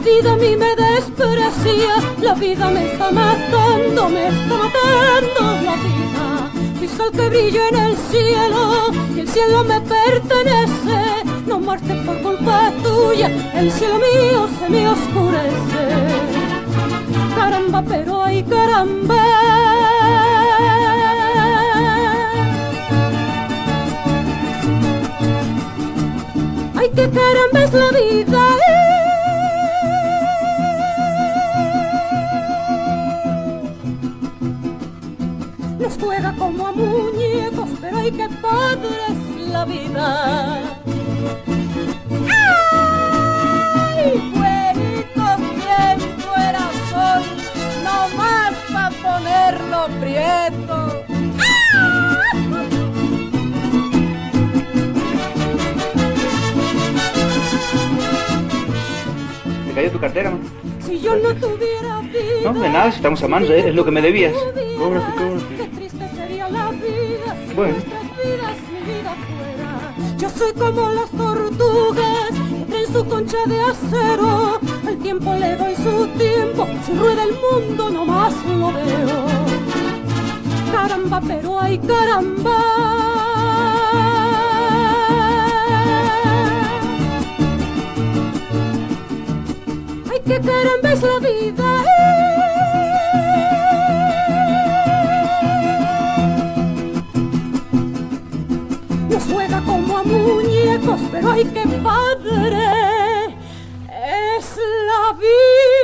vida a mí me desprecia, la vida me está matando la vida. Soy sol que brilla en el cielo y el cielo me pertenece. No marches por culpa tuya, el cielo mío se me oscurece. Caramba, pero ay caramba, ay que caramba es la vida. Nos juega como a muñecos, pero ay que padre es la vida. ¡Ay, güerito, viento era sol, no más pa' ponerlo prieto! ¿Te cayó tu cartera, man? Si yo no tuviera vida... No, de nada, si estamos amando, es lo que me debías. Cóbrate. Qué triste sería la vida si bueno. nuestras vidas mi vida fuera. Yo soy como las tortugas que traen su concha de acero. Al tiempo le doy su tiempo, si rueda el mundo nomás lo veo. Caramba, pero ay caramba, ay que caramba es la vida. Nos juega como a muñecos, pero ay que padre es la vida.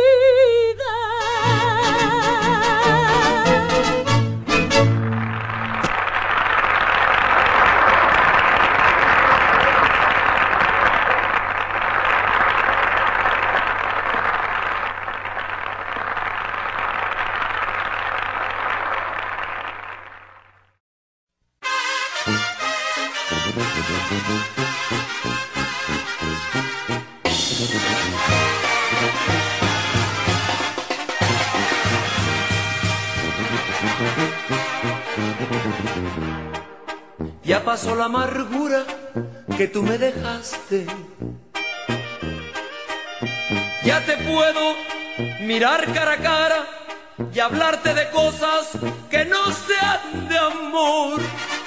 Ya pasó la amargura que tú me dejaste. Ya te puedo mirar cara a cara y hablarte de cosas que no sean de amor.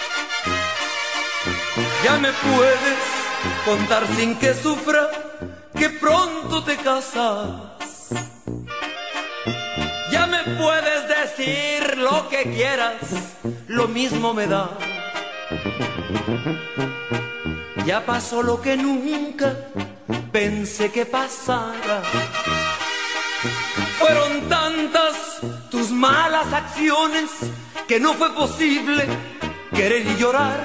Ya me puedes contar sin que sufra que pronto te casas. Ya me puedes decir lo que quieras, lo mismo me da. Ya pasó lo que nunca pensé que pasara. Fueron tantas tus malas acciones que no fue posible querer y llorar.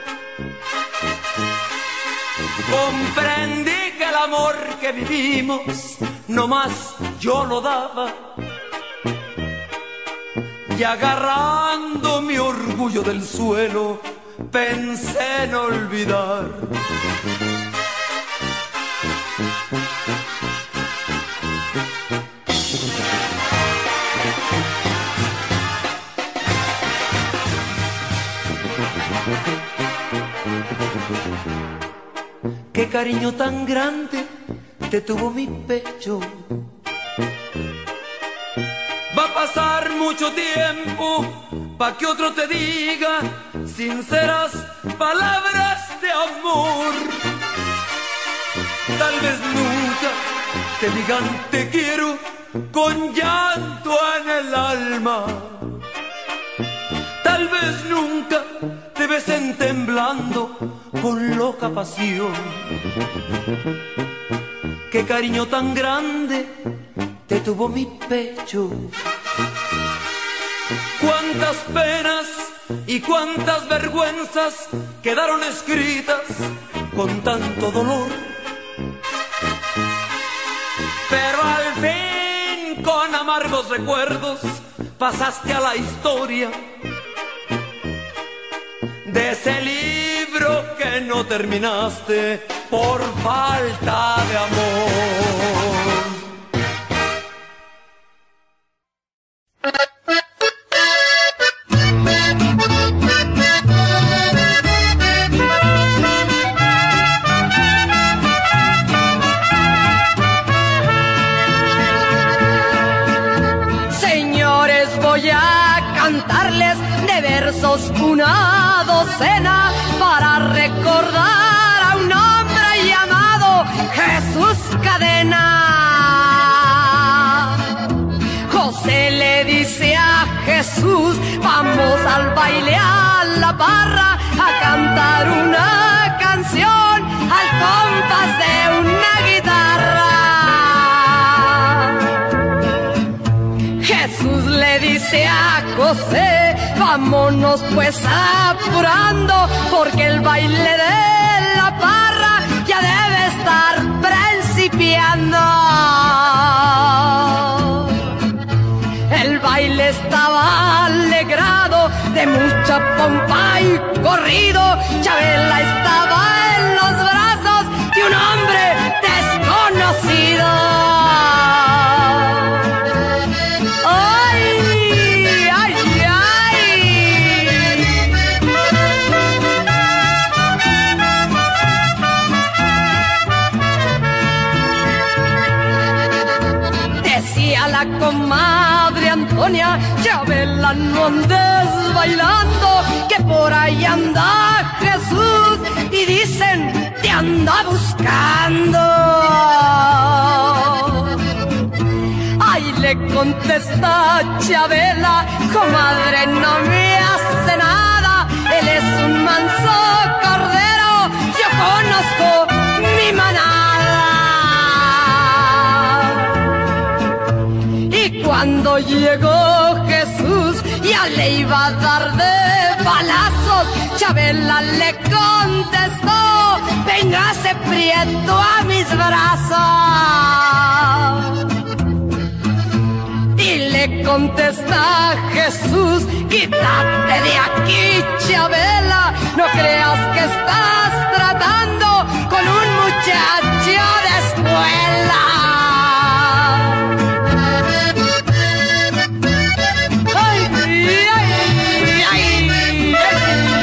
Comprendí que el amor que vivimos nomás yo lo daba. Y agarrando mi orgullo del suelo pensé en olvidar. Qué cariño tan grande te tuvo mi pecho. Va a pasar mucho tiempo pa' que otro te diga sinceras palabras de amor. Tal vez nunca te digan te quiero con llanto en el alma. Tal vez nunca te besen temblando con loca pasión. Qué cariño tan grande te tuvo mi pecho. Cuántas penas y cuántas vergüenzas quedaron escritas con tanto dolor. Pero al fin con amargos recuerdos pasaste a la historia de ese libro que no terminaste por falta de amor. cantarles de versos una docena para recordar a un hombre llamado Jesús Cadena. José le dice a Jesús, vamos al baile a la parra a cantar una canción al compás de una guitarra. Jesús le dice a José, vámonos pues apurando, porque el baile de la parra ya debe estar principiando. El baile estaba alegrado de mucha pompa y corrido. Chabela estaba en los brazos de un hombre desconocido. ¡Ay, ay, ay! Decía la comadre Antonia, Chabela, no andes bailando, que por ahí anda Jesús y dicen te anda buscando. Ay, le contesta Chabela, comadre, no me hace nada, él es un manso cordero, yo conozco mi manada. Y cuando llegó Jesús ya le iba a dar de balazos, Chabela le contestó, véngase prieto a mis brazos. Y le contesta Jesús, quítate de aquí, Chabela, no creas que estás tratando con un muchacho de escuela. Ay, ay, ay, ay.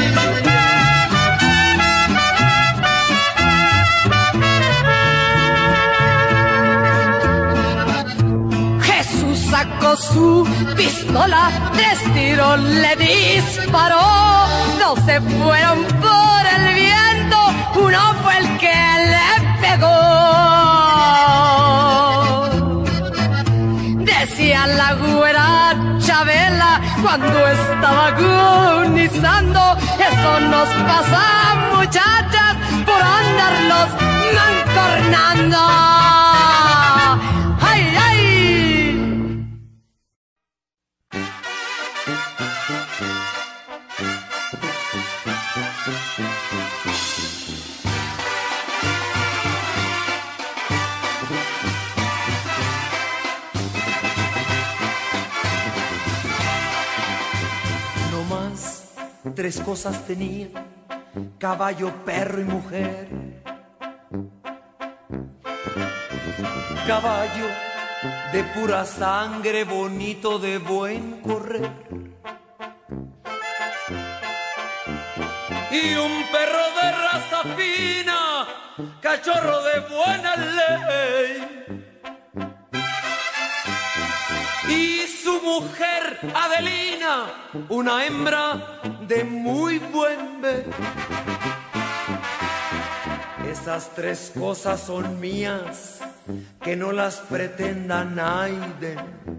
Jesús sacó su pistola, 3 tiros le disparó, 2 se fueron por el viento, uno fue el que le pegó. Decía la güera Chabela cuando estaba agonizando, eso nos pasa, muchachas, por andarlos mancornando. ¡Ay, ay! No más 3 cosas tenía: caballo, perro y mujer. Caballo de pura sangre, bonito de buen correr, y un perro de raza fina, cachorro de buena ley. Y su mujer Adelina, una hembra de muy buen ver. Esas 3 cosas son mías, que no las pretenda nadie.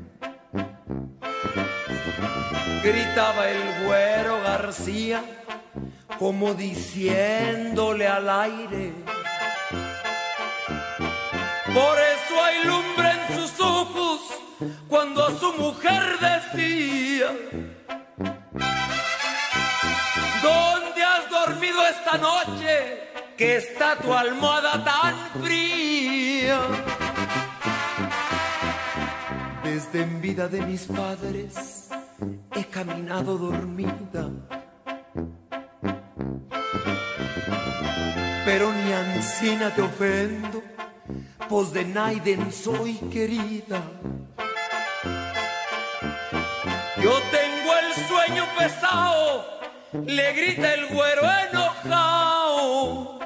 Gritaba el güero García, como diciéndole al aire. Por eso hay lumbre en sus ojos cuando a su mujer decía: ¿dónde has dormido esta noche, que está tu almohada tan fría? Desde en vida de mis padres he caminado dormida, pero ni ansina te ofendo, pues de naiden soy querida. Yo tengo el sueño pesado, le grita el güero enojado,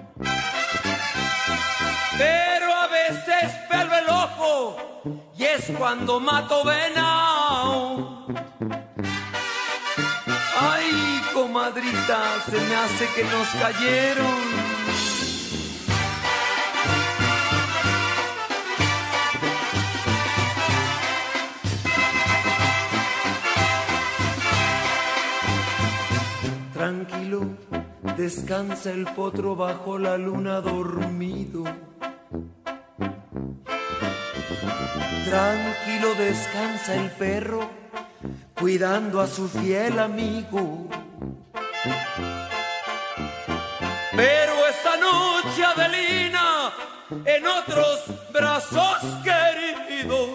pero a veces pelvo el ojo y es cuando mato venado. comadrita, se me hace que nos cayeron. Tranquilo, descansa el potro bajo la luna dormido. Tranquilo, descansa el perro cuidando a su fiel amigo. Pero esta noche, Adelina, en otros brazos queridos,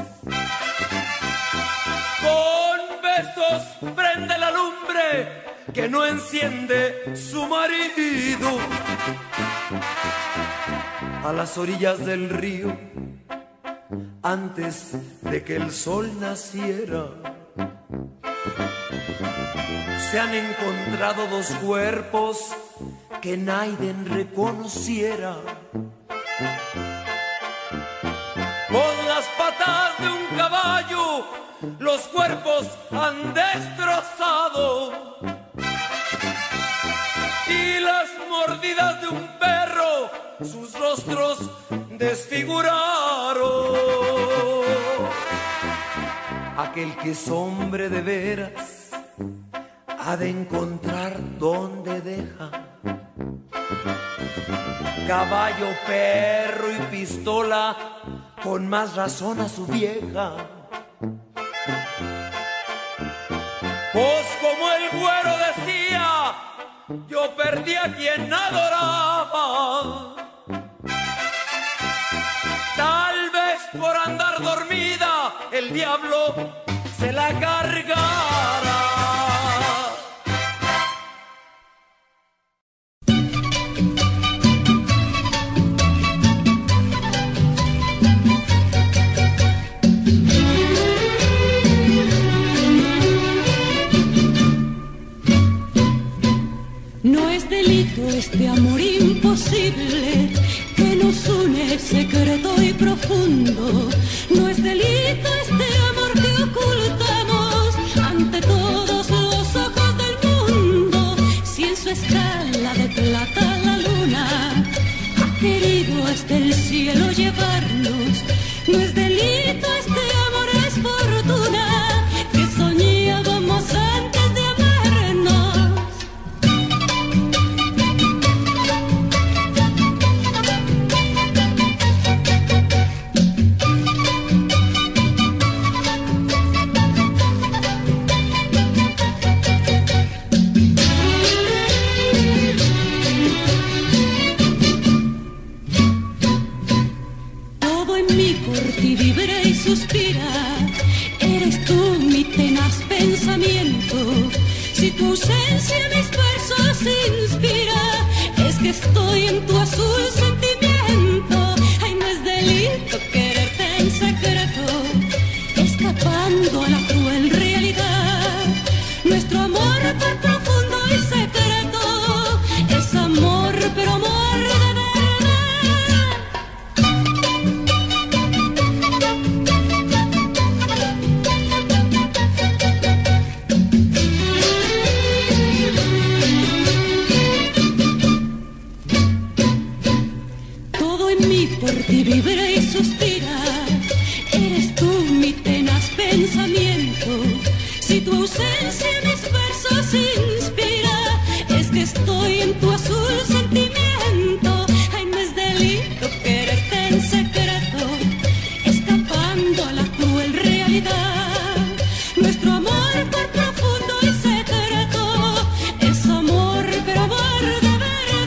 con besos prende la lumbre que no enciende su marido. A las orillas del río, antes de que el sol naciera, se han encontrado dos cuerpos que Naiden reconociera. Con las patas de un caballo los cuerpos han destrozado, y las mordidas de un perro sus rostros desfiguraron. Aquel que es hombre de veras ha de encontrar donde deja caballo, perro y pistola, con más razón a su vieja. Pues como el güero decía, yo perdí a quien adoraba. Tal vez por andar dormida el diablo se la cargara. Este amor imposible que nos une secreto y profundo, no es delito este amor que ocultamos ante todos los ojos del mundo. Si en su escala de plata la luna ha querido hasta el cielo llevarnos, no es delito este amor, es fortuna que soñábamos antes de amarnos. Suspira, eres tú mi tenaz pensamiento. Si tu ausencia mis versos inspira, es que estoy en tu azul sentimiento. Ay, no es delito quererte en secreto, escapando a la cruel realidad. Nuestro amor tan profundo y secreto es amor, pero amor de verdad. Por ti vibra y suspira, eres tú mi tenaz pensamiento. Si tu ausencia mis versos inspira, es que estoy en tu azul sentimiento. Ay, no es delito quererte en secreto, escapando a la cruel realidad. Nuestro amor por profundo y secreto es amor, pero amor de verdad.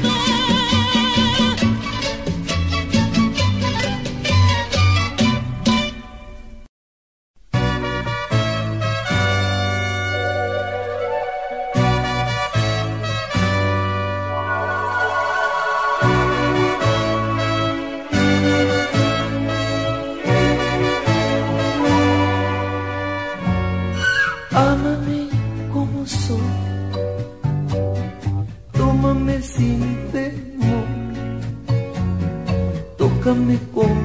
Ámame como soy, tómame sin temor, tócame con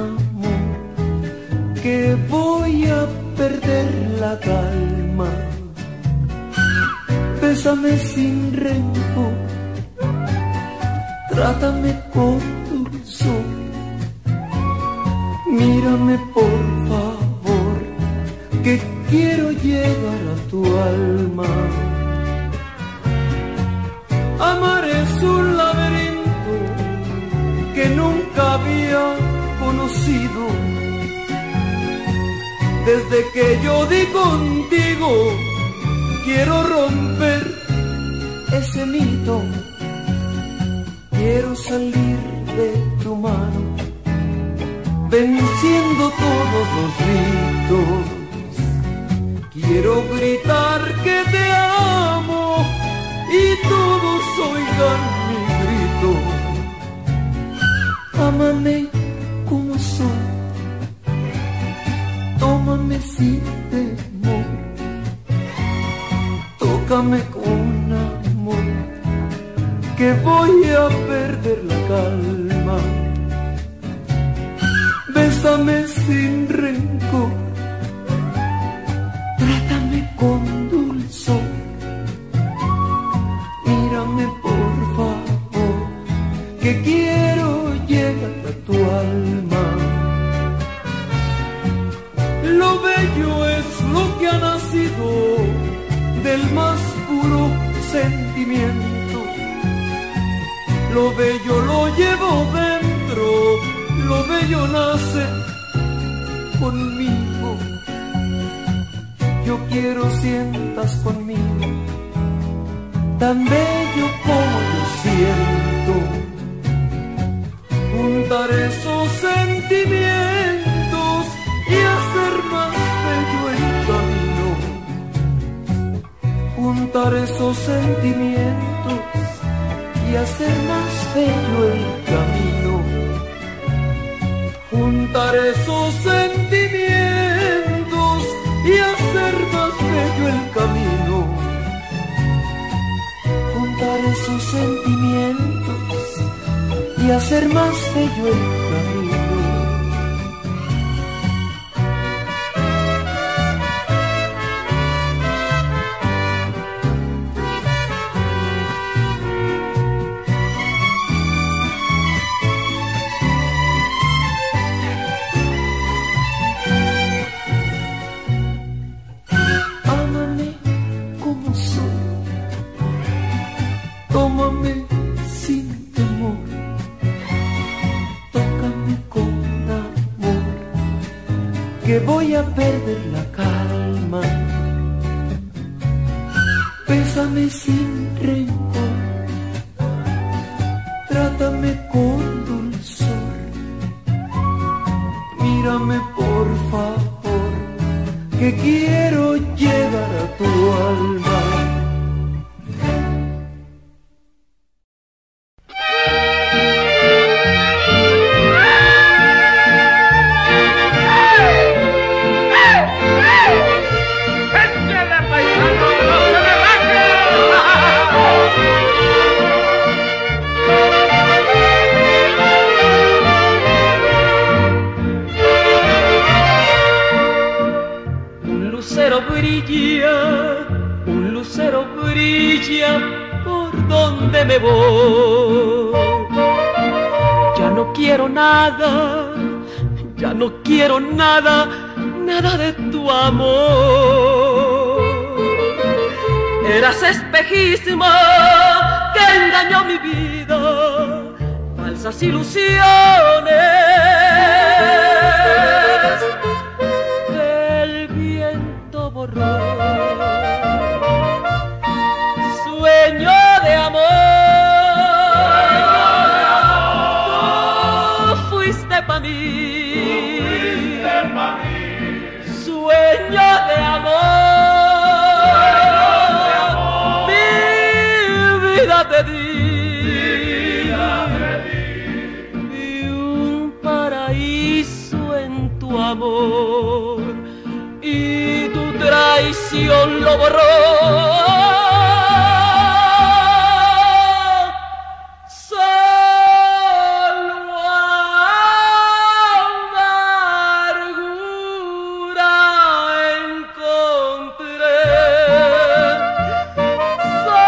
amor, que voy a perder la calma. bésame sin rencor, trátame con dulzor, mírame por favor, que quiero llegar a tu alma. Amar es un laberinto que nunca había conocido. Desde que yo di contigo, quiero romper ese mito. Quiero salir de tu mano, venciendo todos los ritos. Quiero gritar que te amo y todos oigan mi grito. Ámame como soy, tómame sin temor, tócame con amor, que voy a perder la calma. Bésame sin rencor, trátame con dulzor, mírame por favor, que quiero llegar a tu alma. Lo bello es lo que ha nacido del más puro sentimiento. Lo bello lo llevo dentro, lo bello nace conmigo. Yo quiero sientas conmigo, tan bello como yo siento. Juntar esos sentimientos y hacer más bello el camino. Juntar esos sentimientos y hacer más bello el camino. Juntar esos sentimientos y hacer más bello el camino. Juntar esos sentimientos y hacer más bello el camino. Voy a perder la calma. Bésame sin rencor, trátame con dulzor, mírame por favor, que quiero llegar a tu alma. Por donde me voy, ya no quiero nada, ya no quiero nada, nada de tu amor. Eras espejismo que engañó mi vida, falsas ilusiones el viento borró. Sueño de amor, tú fuiste pa' mí. Sueño de amor, mi vida te di. Vi un paraíso en tu amor y tu traición lo borró. Solo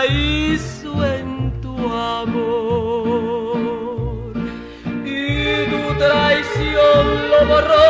paraíso en tu amor y tu traición lo borró.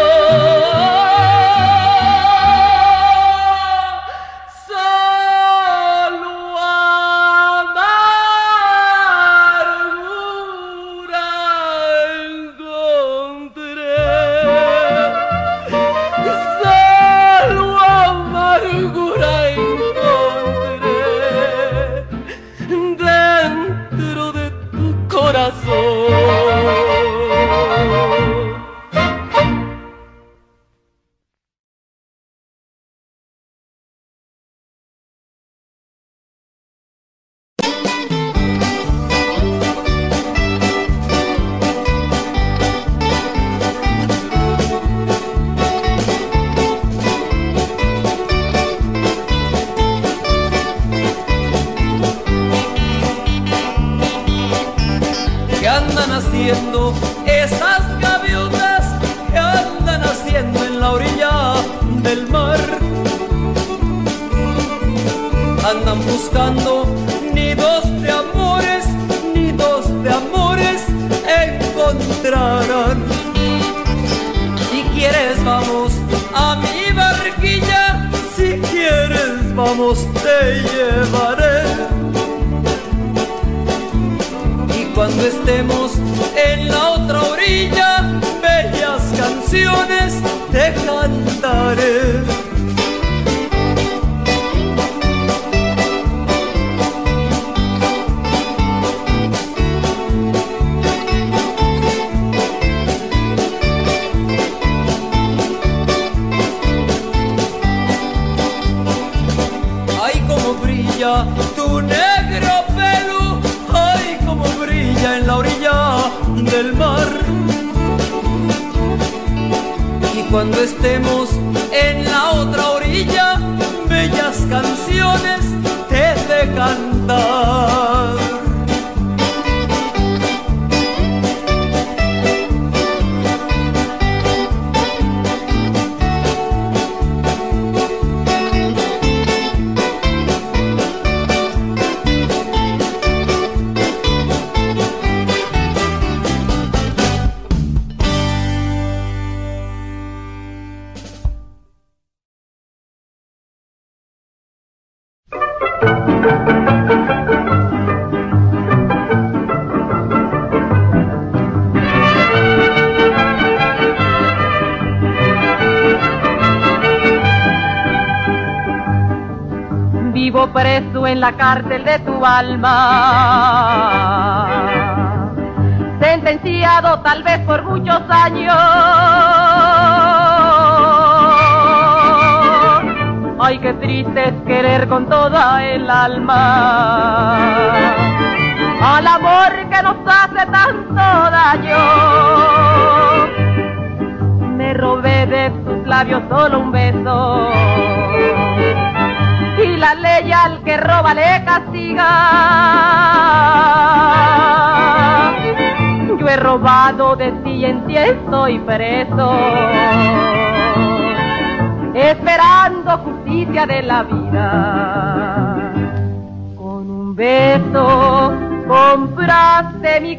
Esas gaviotas que andan haciendo en la orilla del mar, andan buscando nidos de amores encontrarán. Si quieres vamos a mi barquilla, si quieres vamos te llevaré. Cuando estemos en la otra orilla, bellas canciones te cantaré. Ay, cómo brilla tu negro pelo, ay, cómo brilla en la orilla del mar. Y cuando estemos en la otra orilla, bellas canciones te he de cantar. Vivo preso en la cárcel de tu alma, sentenciado tal vez por muchos años. Ay, qué triste es querer con toda el alma al amor que nos hace tanto daño. Me robé de tus labios solo un beso, y la ley al que roba le castiga. Yo he robado de ti y en ti estoy preso, esperando justicia de la vida. Con un beso compraste mi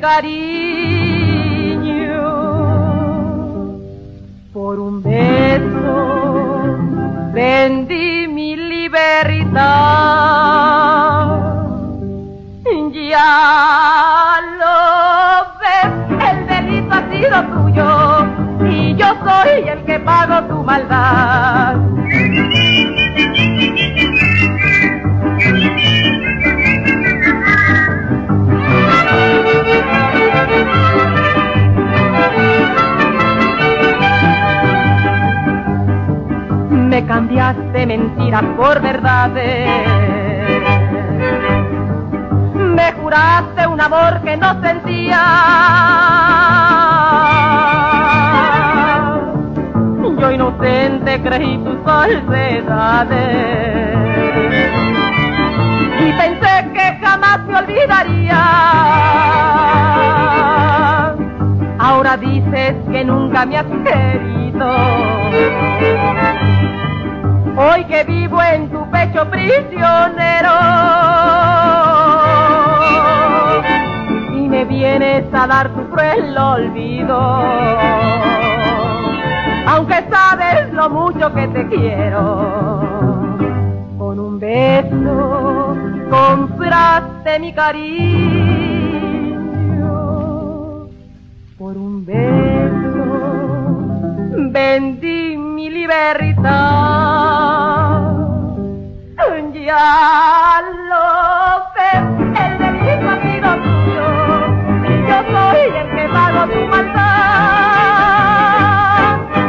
cariño, por un beso vendí mi libertad. Ya lo ves, el delito ha sido tuyo y yo soy el que pago tu maldad. Me cambiaste mentiras por verdades, me juraste un amor que no sentía. Yo inocente creí tus falsedades y pensé que jamás me olvidaría. Ahora dices que nunca me has querido, hoy que vivo en tu pecho hecho prisionero y me vienes a dar tu cruel olvido, aunque sabes lo mucho que te quiero. Con un beso compraste mi cariño, por un beso vendí mi libertad. Ya lo sé, el delito ha sido tuyo y yo soy el que pago tu maldad.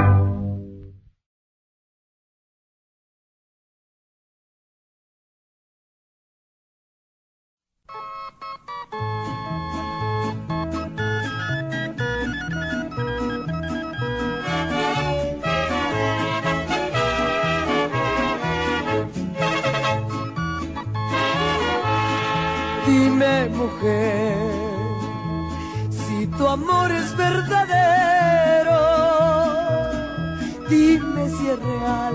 Dime, mujer, si tu amor es verdadero, dime si es real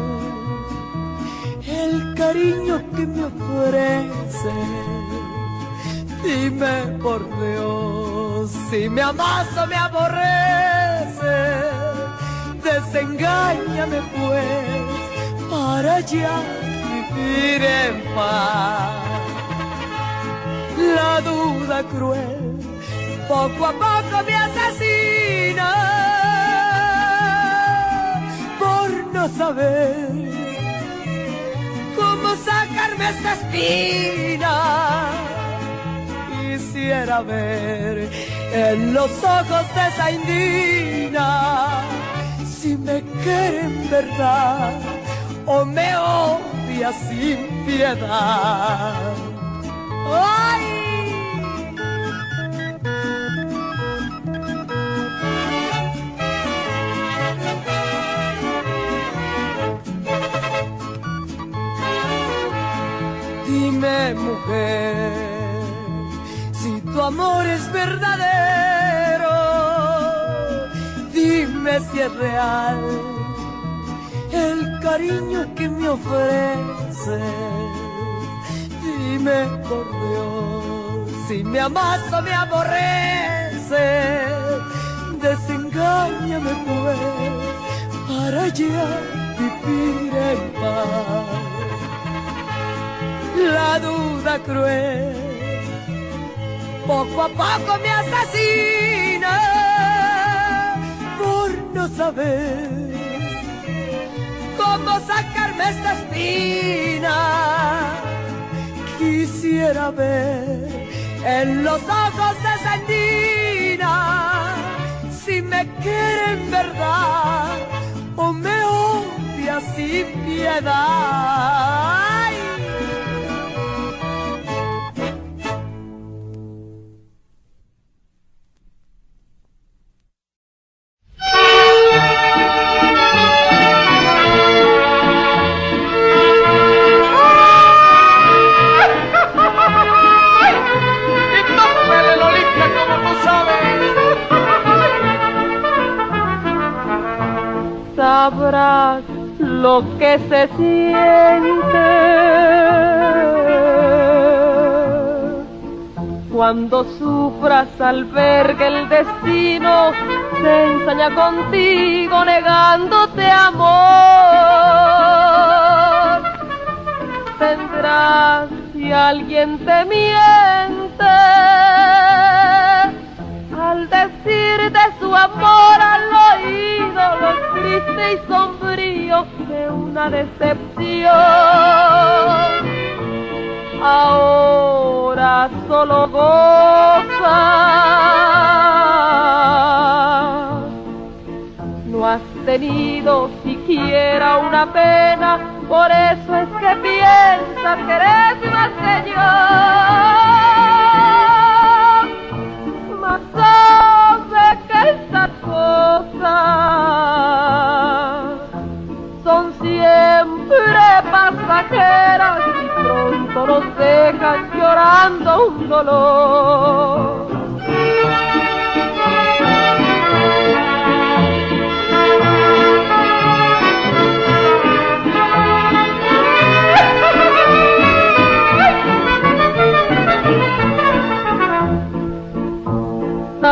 el cariño que me ofrece. Dime, por Dios, si me amas o me aborreces, desengáñame pues, para ya vivir en paz. La duda cruel poco a poco me asesina por no saber cómo sacarme esta espina. Quisiera ver en los ojos de esa indina si me quiere en verdad o me odia sin piedad. ¡Ay! Dime, mujer, si tu amor es verdadero, dime si es real el cariño que me ofreces. Dime, por Dios, si me amas o me aborreces, desengáñame pues, para ya vivir en paz. La duda cruel poco a poco me asesina por no saber cómo sacarme esta espina. Quisiera ver en los ojos de esa indina si me quiere en verdad o me odia sin piedad. Sabrás lo que se siente cuando sufras al ver que el destino se ensaña contigo negándote amor. Tendrás si alguien te miente al decirte su amor al oído, lo triste y sombrío de una decepción. Ahora solo gozas, no has tenido siquiera una pena, por eso es que piensas que eres más que yo. Mas sabe que estas cosas son siempre pasajeras y pronto nos dejan llorando un dolor.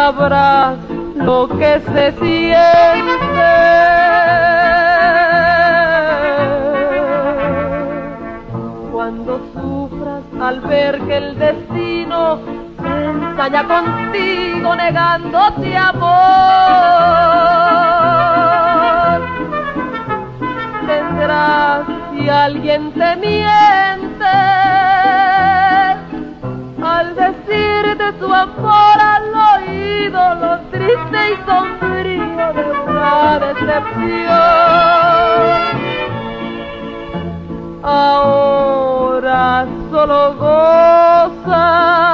sabrás lo que se siente. Cuando sufras al ver que el destino se ensaña contigo negándote amor, tendrás si alguien te miente al decirte su amor al oído, lo triste y sombrío de una decepción. Ahora solo goza,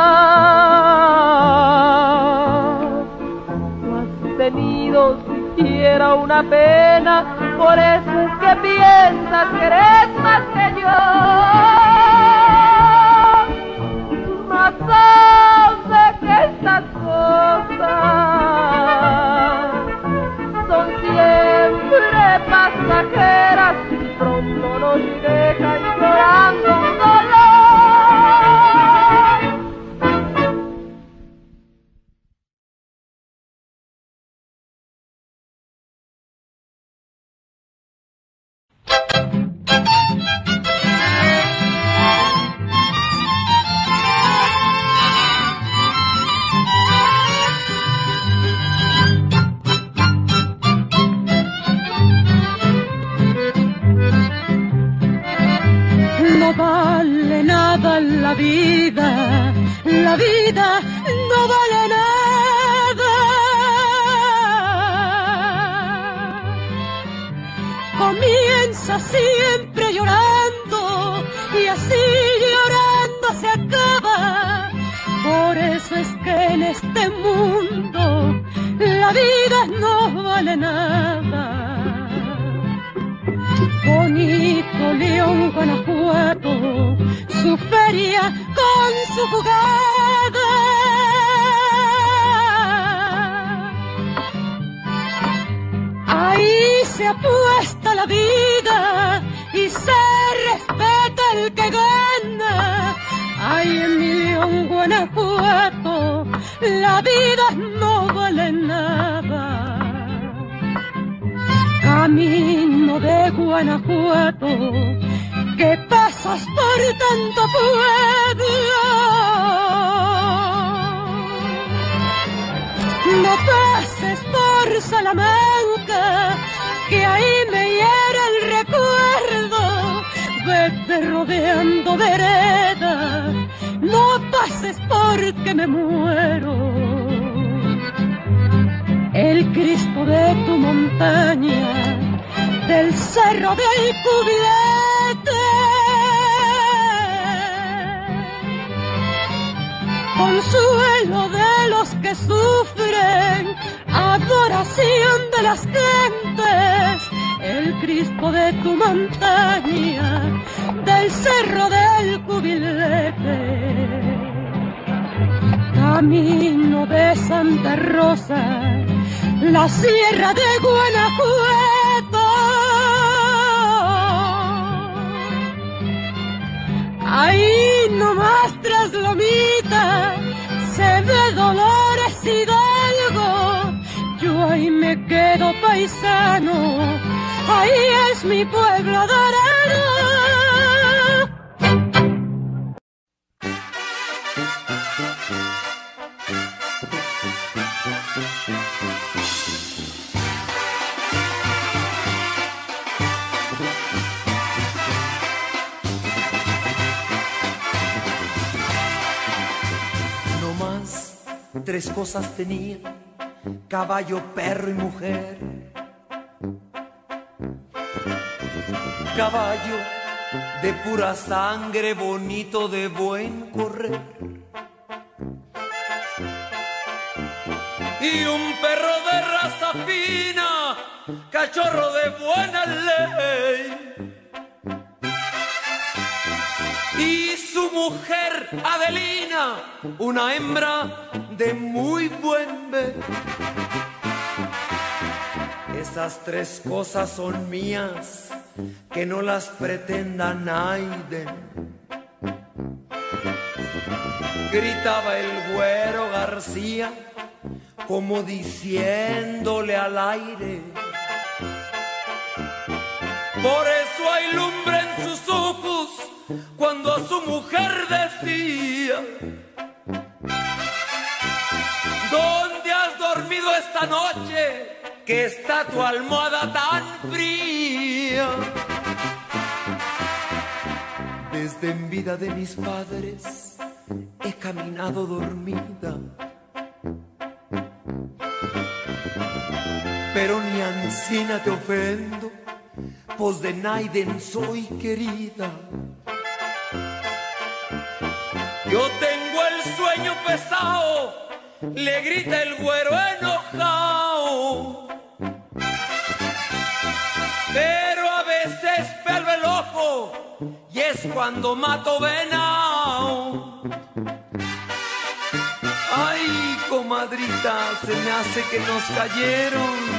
no has tenido siquiera una pena, por eso es que piensas que eres más que yo. Mas sabe que estas cosas son siempre pasajeras y pronto nos dejan llorando un dolor. No vale nada la vida no vale nada. Comienza siempre llorando y así llorando se acaba. Por eso es que en este mundo la vida no vale nada. Bonito León, Guanajuato, su feria con su jugada. Ahí se apuesta la vida y se respeta el que gana. Ay, en mi León, Guanajuato, la vida no vale nada. Camino de Guanajuato, que pasas por tanto pueblo. No pases por Salamanca, que ahí me hiere el recuerdo. Vete rodeando veredas, no pases porque me muero. El Cristo de tu montaña, del cerro del Cubilete, consuelo de los que sufren, adoración de las gentes. El Cristo de tu montaña, del cerro del Cubilete. Camino de Santa Rosa, la sierra de Guanajuato. Ahí nomás tras Lomita se ve Dolores Hidalgo. Yo ahí me quedo paisano, ahí es mi pueblo adorado. Tres cosas tenía: caballo, perro y mujer. Caballo de pura sangre, bonito de buen correr. Y un perro de raza fina, cachorro de buena ley. Y su mujer Adelina, una hembra de muy buen ver. Esas tres cosas son mías, que no las pretenda nadie. Gritaba el güero García como diciéndole al aire. Por eso hay lumbre en sus ojos cuando a su mujer decía: ¿dónde has dormido esta noche que está tu almohada tan fría? Desde en vida de mis padres he caminado dormida, pero ni ansina te ofendo, pues de naiden soy querida. Yo tengo el sueño pesado, le grita el güero enojado, pero a veces pelvo el ojo y es cuando mato venao. Ay, comadrita, se me hace que nos cayeron.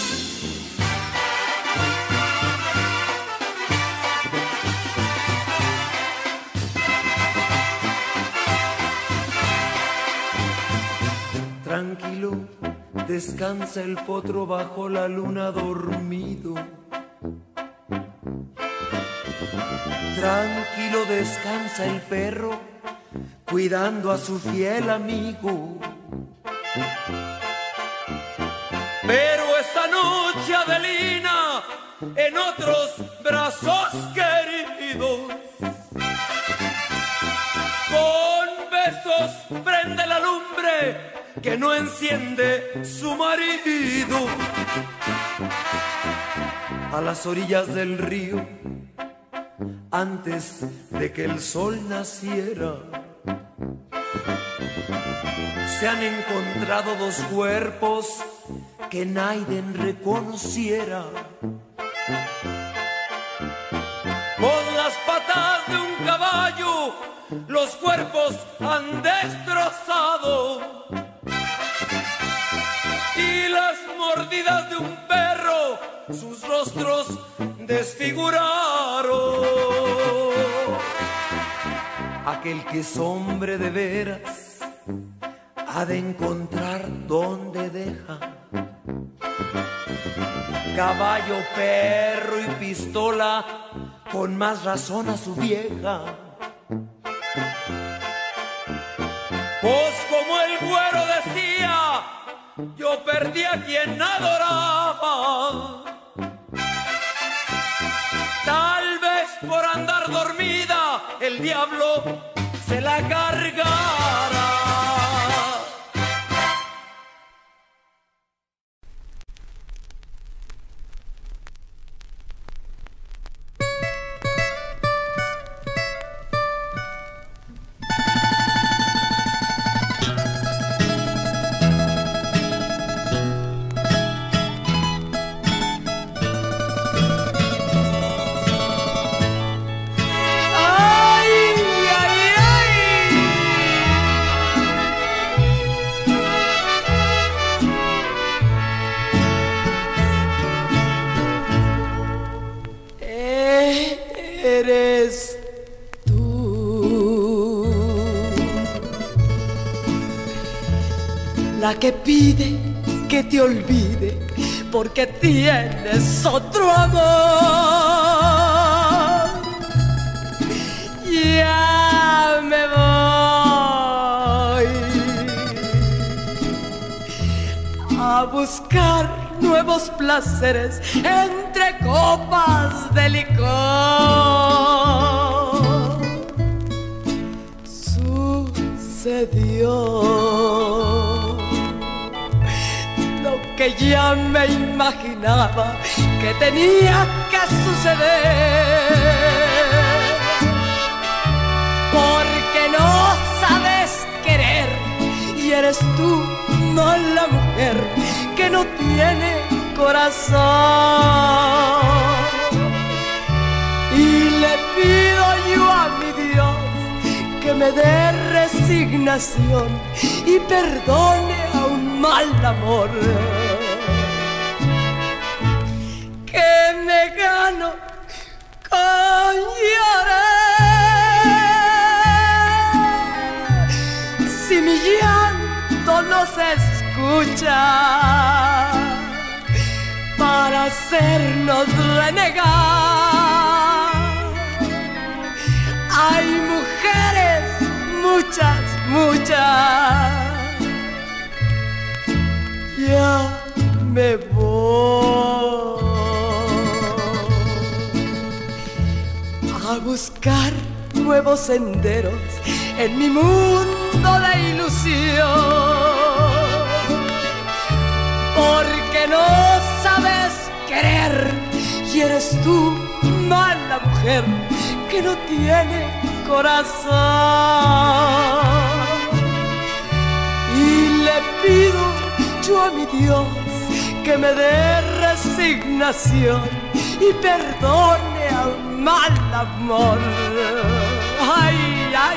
Tranquilo, descansa el potro bajo la luna dormido. Tranquilo, descansa el perro cuidando a su fiel amigo. Pero esta noche, Adelina, en otros brazos queridos, con besos prende la lumbre que no enciende su marido. A las orillas del río, antes de que el sol naciera, se han encontrado dos cuerpos que naiden reconociera. Con las patas de un caballo los cuerpos han destrozado, y las mordidas de un perro sus rostros desfiguraron. Aquel que es hombre de veras ha de encontrar donde deja caballo, perro y pistola, con más razón a su vieja. Pues como el güero decía, yo perdí a quien adoraba. Tal vez por andar dormida el diablo se la cargara. Eres tú la que pide que te olvide porque tienes otro amor. Ya me voy a buscar nuevos placeres entre copas de licor. Sucedió lo que ya me imaginaba que tenía que suceder, porque no sabes querer y eres tú, no la mujer que no tiene corazón. Y le pido yo a mi Dios que me dé resignación y perdone a un mal amor que me gano con llorar. Si mi llanto no se escucha, escucha para hacernos renegar. Hay mujeres, muchas, muchas. Ya me voy a buscar nuevos senderos en mi mundo de ilusión, porque no sabes querer y eres tú, mala mujer, que no tiene corazón. Y le pido yo a mi Dios que me dé resignación y perdone a un mal amor. Ay, ay.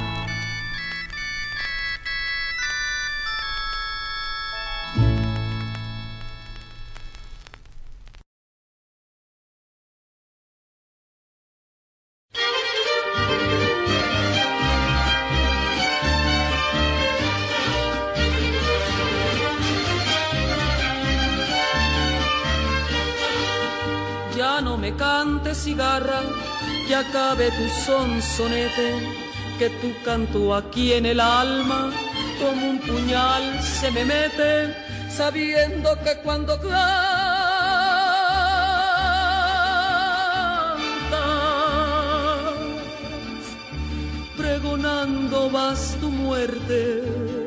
Ya no me cantes, cigarra, que acabe tu sonsonete, que tu canto aquí en el alma como un puñal se me mete, sabiendo que cuando cantas pregonando vas tu muerte.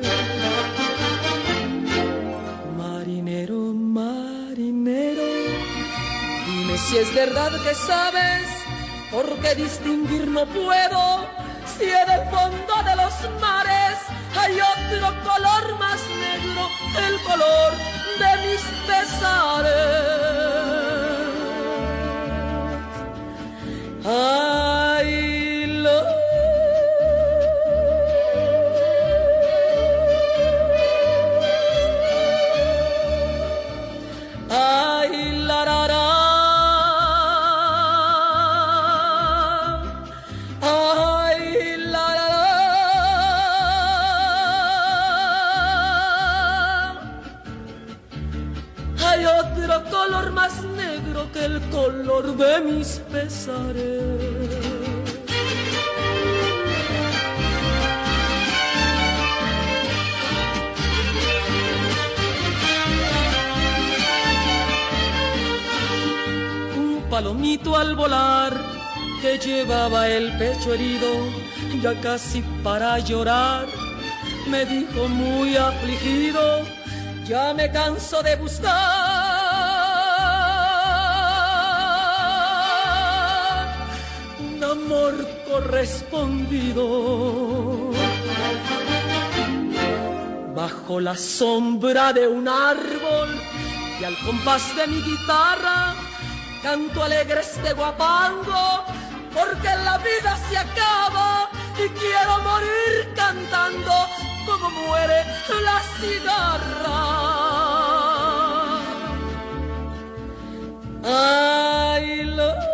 Marinero, marinero, dime si es verdad que sabes, porque distinguir no puedo, si en el fondo de los mares hay otro color más negro, el color de mis pesares. Ay, color más negro que el color de mis pesares. Un palomito al volar que llevaba el pecho herido, ya casi para llorar, me dijo muy afligido: ya me canso de buscar un amor correspondido. Bajo la sombra de un árbol y al compás de mi guitarra canto alegre este guapango, porque la vida se acaba y quiero morir cantando como muere la cigarra. Ay,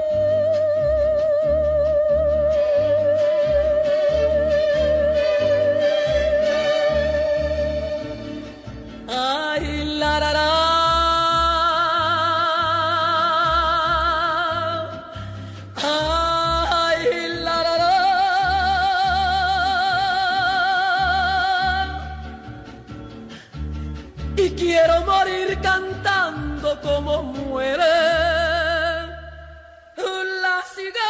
la la la. Y quiero morir cantando como muere la cigarra.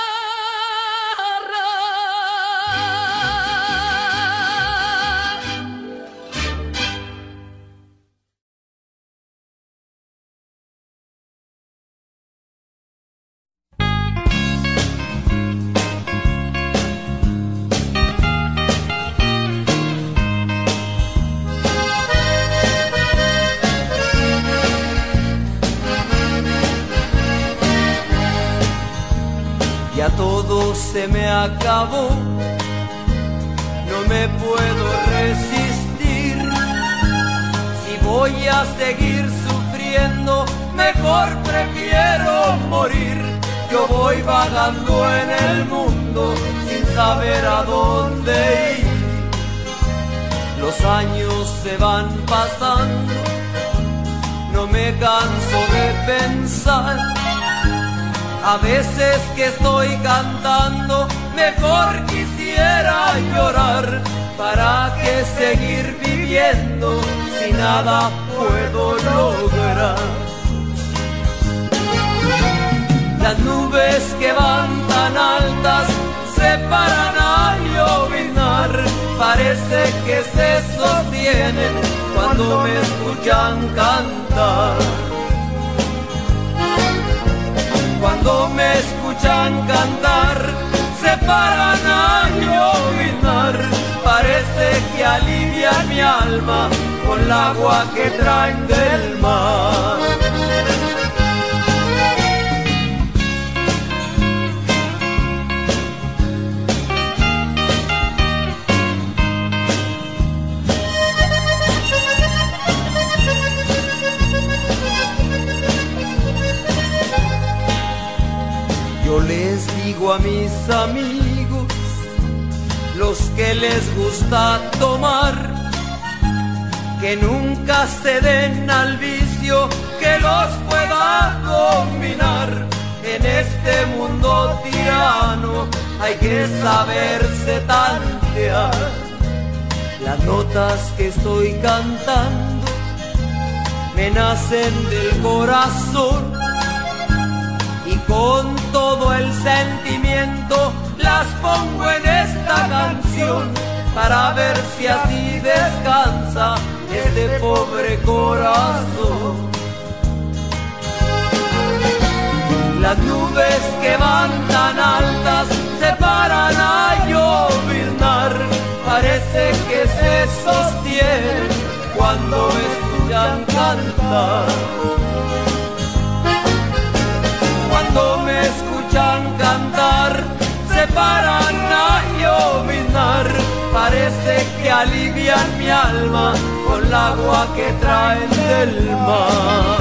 Ya todo se me acabó, no me puedo resistir. Si voy a seguir sufriendo, mejor prefiero morir. Yo voy vagando en el mundo sin saber a dónde ir. Los años se van pasando, no me canso de pensar. A veces que estoy cantando, mejor quisiera llorar. ¿Para qué seguir viviendo si nada puedo lograr? Las nubes que van tan altas se paran a llovinar. Parece que se sostienen cuando me escuchan cantar. Cuando me escuchan cantar, se paran a llovinar. Parece que alivian mi alma con el agua que traen del mar. Yo les digo a mis amigos, los que les gusta tomar, que nunca se den al vicio que los pueda dominar. En este mundo tirano hay que saberse tantear. Las notas que estoy cantando me nacen del corazón, y con todo el sentimiento las pongo en esta canción, para ver si así descansa este pobre corazón. Las nubes que van tan altas se paran a lloviznar. Parece que se sostienen cuando escuchan cantar. Cuando me escuchan cantar, se paran a lloviznar. Parece que alivian mi alma con el agua que traen del mar.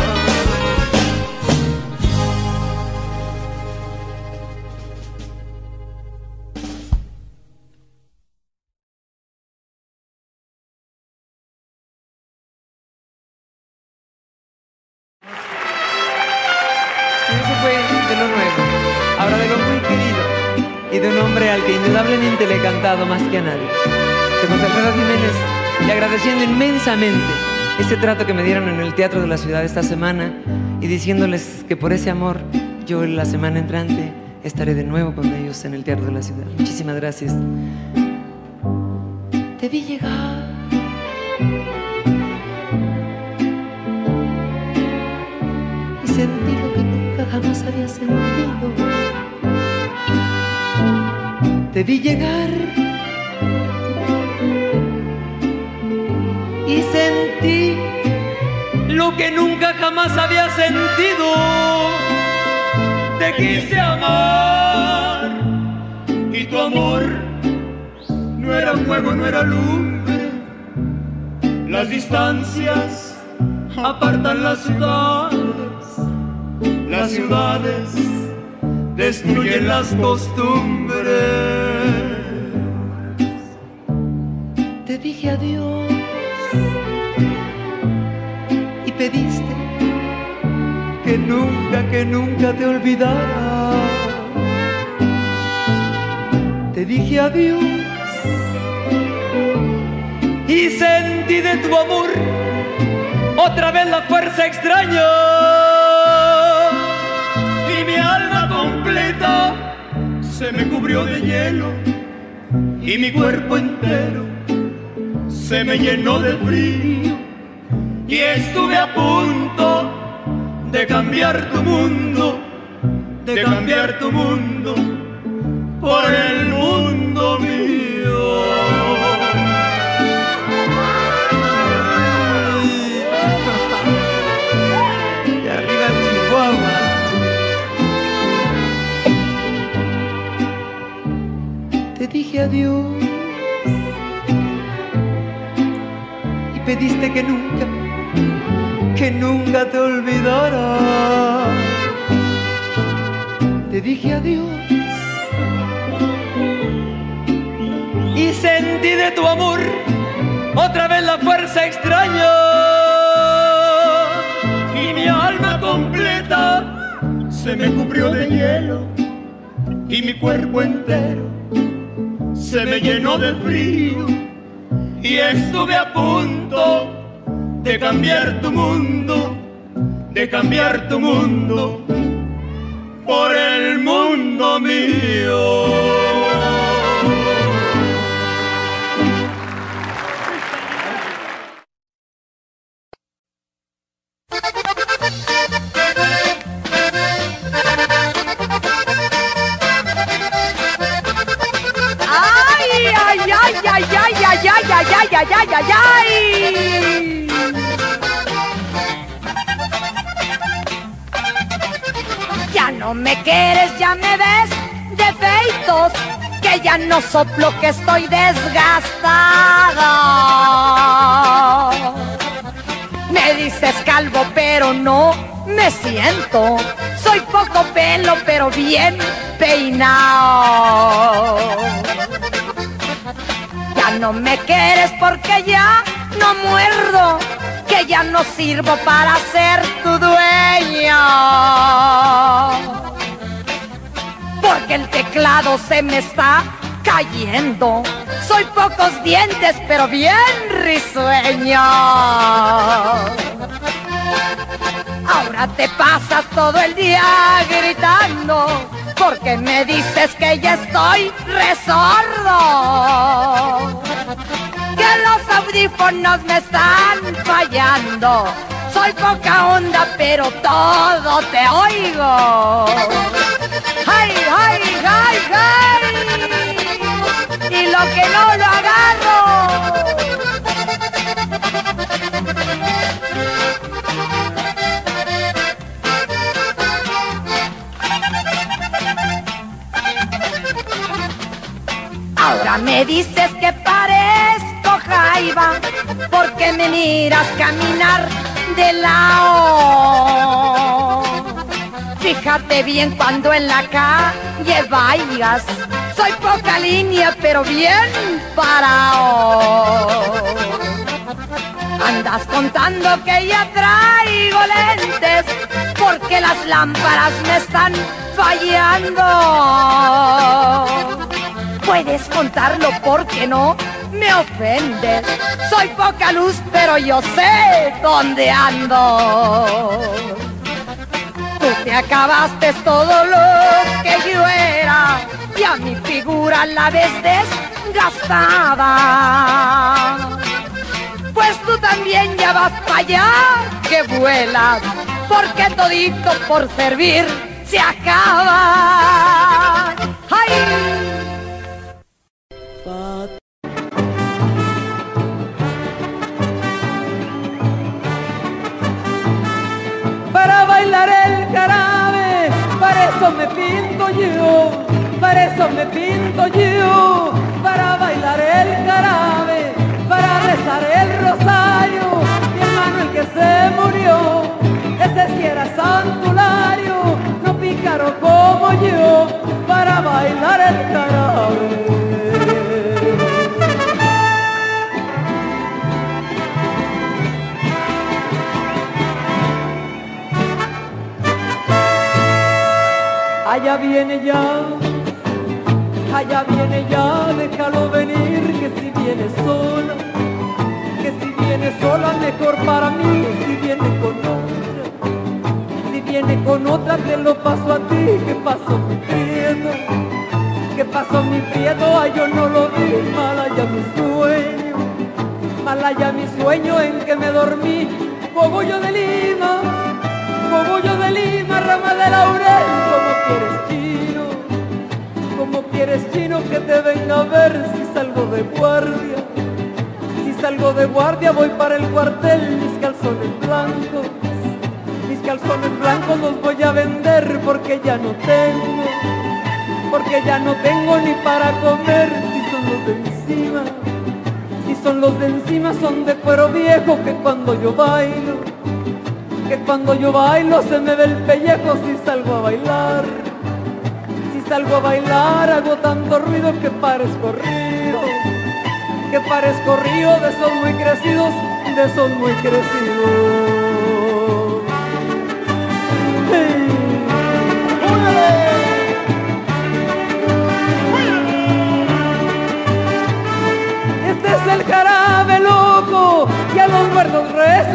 De lo nuevo, ahora de lo muy querido y de un hombre al que indudablemente le he cantado más que a nadie, de José Alfredo Jiménez, y agradeciendo inmensamente ese trato que me dieron en el Teatro de la Ciudad esta semana, y diciéndoles que por ese amor yo la semana entrante estaré de nuevo con ellos en el Teatro de la Ciudad. Muchísimas gracias. Te vi llegar y sentí lo que nunca jamás había sentido. Te vi llegar y sentí lo que nunca jamás había sentido. Te quise amar y tu amor no era fuego, no era lumbre. Las distancias apartan las ciudades destruyen las costumbres. Te dije adiós y pediste que nunca te olvidara. Te dije adiós y sentí de tu amor otra vez la fuerza extraña. Y mi alma completa se me cubrió de hielo y mi cuerpo entero se me llenó de frío. Y estuve a punto de cambiar tu mundo, de cambiar tu mundo por el mundo mío. Y arriba Chihuahua. Te dije adiós y pediste que nunca te olvidara. Te dije adiós y sentí de tu amor otra se me cubrió de hielo y mi cuerpo entero se me llenó de frío y estuve a punto de cambiar tu mundo, de cambiar tu mundo por el mundo mío. Ay. Ya no me quieres, ya me ves defeitos, que ya no soplo, que estoy desgastada. Me dices calvo, pero no me siento. Soy poco pelo, pero bien peinado. Ya no me quieres porque ya no muerdo, que ya no sirvo para ser tu dueño. Porque el teclado se me está cayendo. Soy pocos dientes, pero bien risueño. Ahora te pasas todo el día gritando, porque me dices que ya estoy resordo, que los audífonos me están fallando. Soy poca onda, pero todo te oigo. ¡Ay, ay, ay, ay! Y lo que no lo agarro. Ahora me dices que parezco jaiba, porque me miras caminar de lado. Fíjate bien cuando en la calle vayas, soy poca línea pero bien parado. Andas contando que ya traigo lentes, porque las lámparas me están fallando. Puedes contarlo porque no me ofendes. Soy poca luz, pero yo sé dónde ando. Tú te acabaste todo lo que yo era, y a mi figura la ves desgastada. Pues tú también ya vas para allá que vuelas, porque todito por servir se acaba. ¡Ay! Para bailar el jarabe, para eso me pinto yo, para eso me pinto yo, para bailar el jarabe, para rezar el rosario. Mi hermano el que se murió, ese sí era santulario, no pícaro como yo, para bailar el jarabe. Allá viene ya, déjalo venir, que si viene sola, mejor para mí. Si viene con otra, te lo paso a ti. ¿Qué pasó, mi prieto? ¿Qué pasó, mi prieto? Ay, yo no lo vi, mal allá mi sueño en que me dormí. Cogollo de Lima, rama de laurel. Como quieres chino que te venga a ver si salgo de guardia. Si salgo de guardia voy para el cuartel, mis calzones blancos los voy a vender porque ya no tengo ni para comer. Si son los de encima son de cuero viejo, que cuando yo bailo se me ve el pellejo. Si salgo a bailar hago tanto ruido que parezco río, de esos muy crecidos. Hey.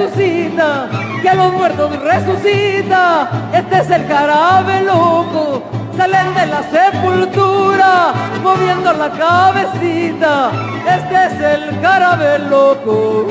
resucita, que a los muertos resucita. Este es el jarabe loco, salen de la sepultura moviendo la cabecita. Este es el jarabe loco.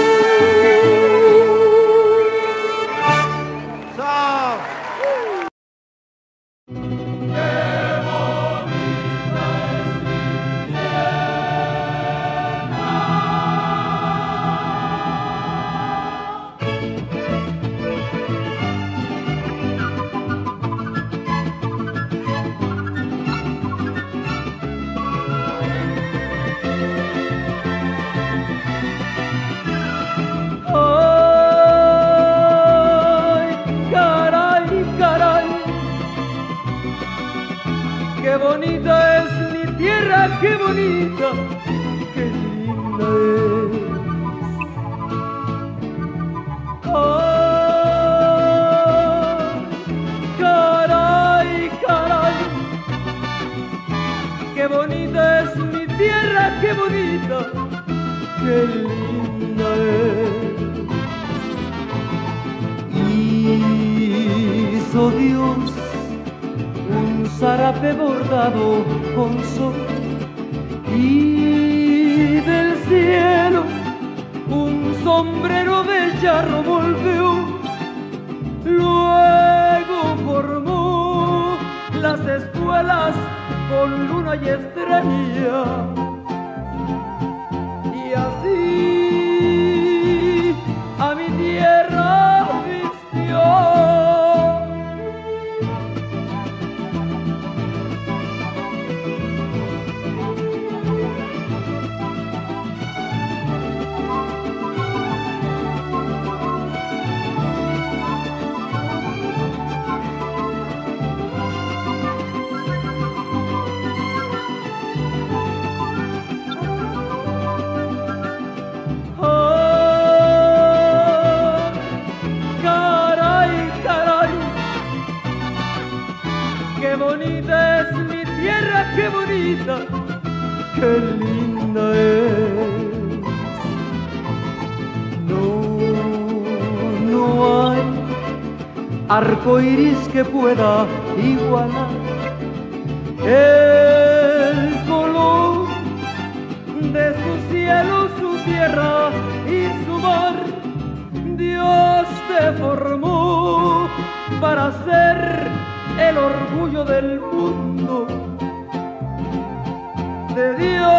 Qué bonita es mi tierra, qué bonita, qué linda es. Ay, caray, caray, qué bonita es mi tierra, qué bonita, qué linda es. Hizo Dios un zarape bordado con sol y del cielo un sombrero de charro volvió. Luego formó las espuelas con luna y estrella y así a mi tierra vistió. Qué bonita es mi tierra, qué bonita, qué linda es. No hay arco iris que pueda igualar el color de su cielo, su tierra y su mar. Dios te formó para ser el orgullo del mundo de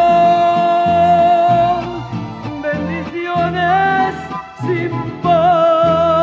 Dios. Bendiciones sin par.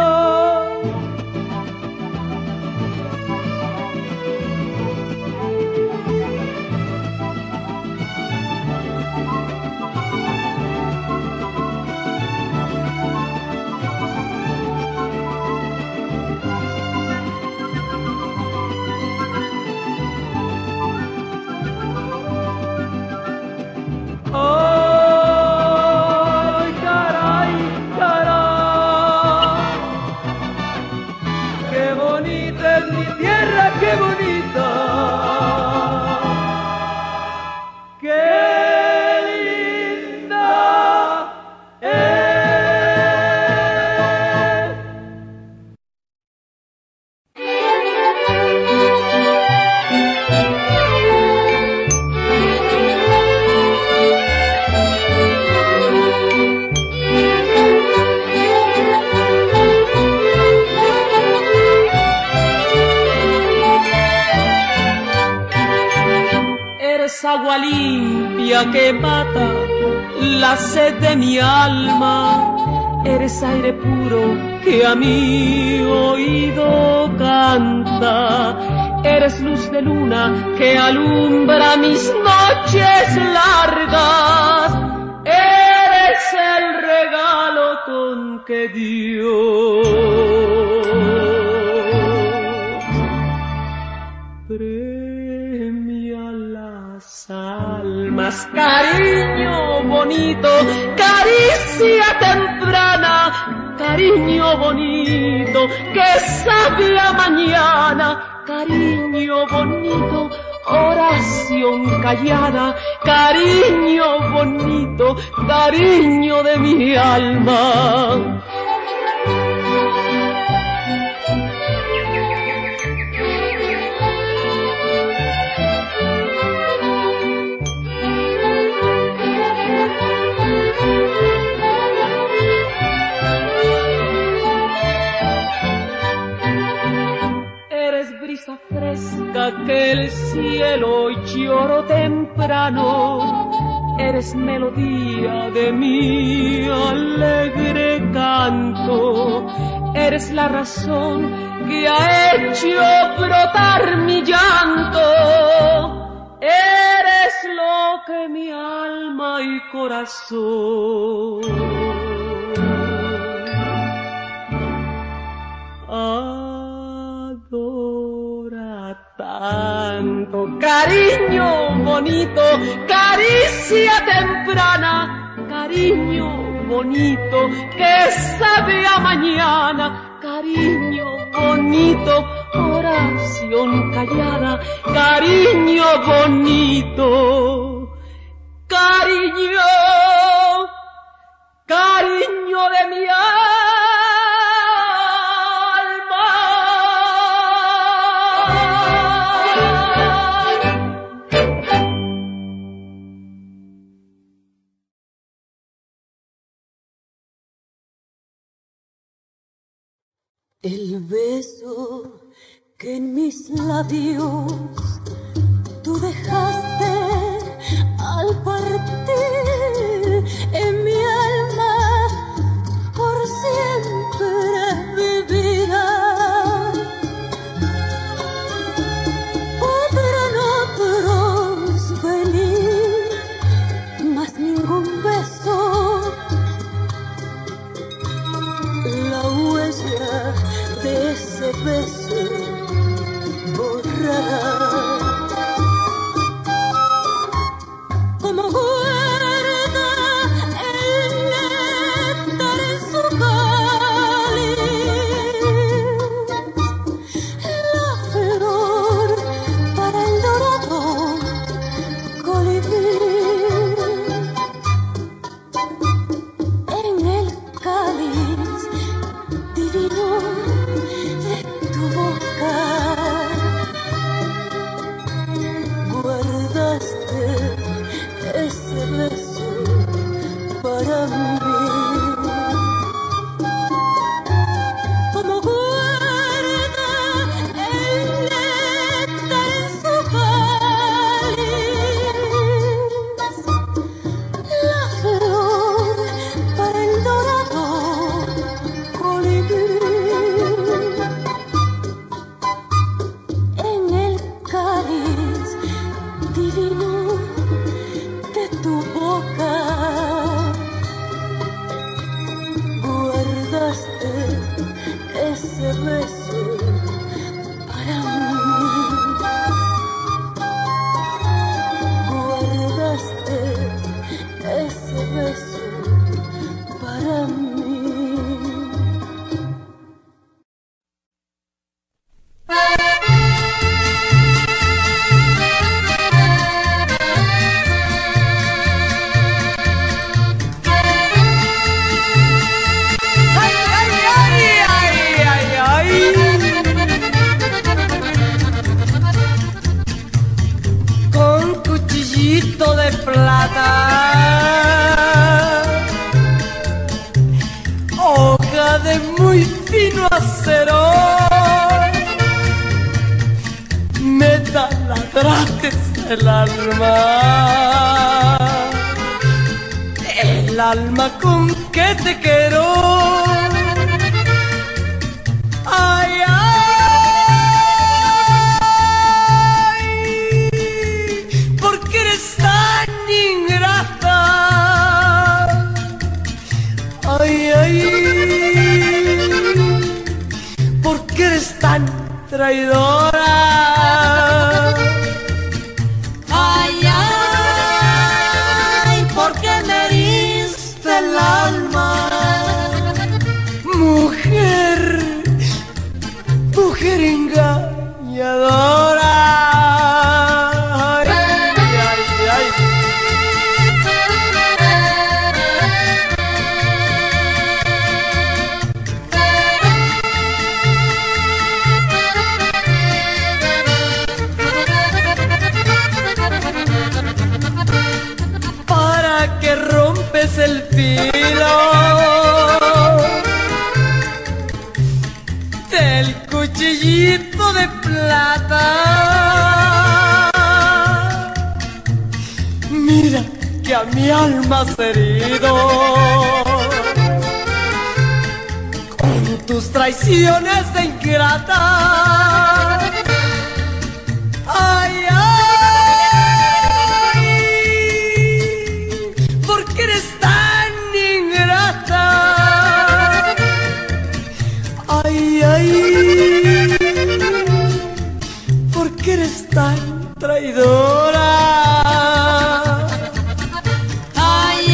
Ay, caray, caray, qué bonita es mi tierra, qué bonita, qué linda es. Agua limpia que mata la sed de mi alma, eres aire puro que a mi oído canta, eres luz de luna que alumbra mis noches largas, eres el regalo con que Dios almas. Cariño bonito, caricia temprana, cariño bonito que sabe a mañana, cariño bonito, oración callada, cariño bonito, cariño de mi alma. el cielo lloro temprano, eres melodía de mi alegre canto, eres la razón que ha hecho brotar mi llanto, eres lo que mi alma y corazón adora tanto. Cariño bonito, caricia temprana, cariño bonito que sabe a mañana, cariño bonito, oración callada, cariño bonito, cariño, cariño de mi alma. El beso que en mis labios tú dejaste al partir en mi alma por siempre vivirá. Podrán otros venir, mas ningún beso la huella de ese beso borrará. Como guarda el néctar en su cáliz, la flor para el dorado colibrí. En el cáliz divino de tu boca guardaste ese beso para mí. Como guarda el néctar en su cáliz, la flor para el dorado colibrí. En el cáliz divino de tu boca guardaste ese beso para mí. Guardaste ese beso para mí. Con cuchillito de plata, hoja de muy fino acero, me taladraste el alma con que te quiero. Ay, ay, ¿por qué eres tan ingrata? Ay, ay, ¿por qué eres tan traidora? Ay, ay, ¿por qué me heriste el alma? Mujer, mujer engañadora. Ay, ay, ay. almas heridos con tus traiciones de ingrata. Ay, ay, ¿por qué eres tan ingrata? Ay, ay, ¿por qué eres tan traidora? Ay,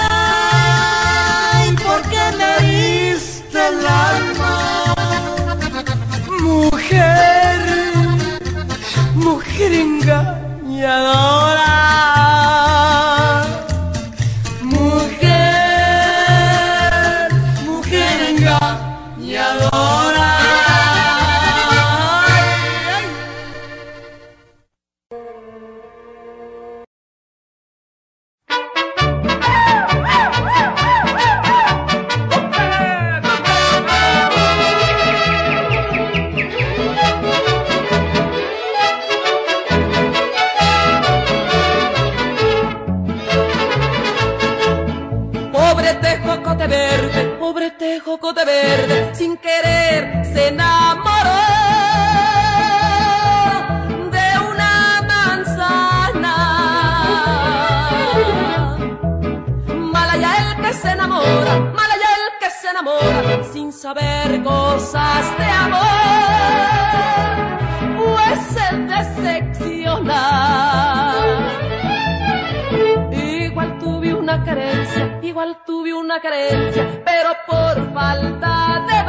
ay, ¿por qué me heriste el alma? Mujer, mujer engañadora. Mujer, mujer engañadora. Pobre tejocote verde, sin querer se enamoró de una manzana. Malaya el que se enamora, malaya el que se enamora, sin saber cosas de amor, pues se decepciona. Igual tuve una carencia, pero por falta de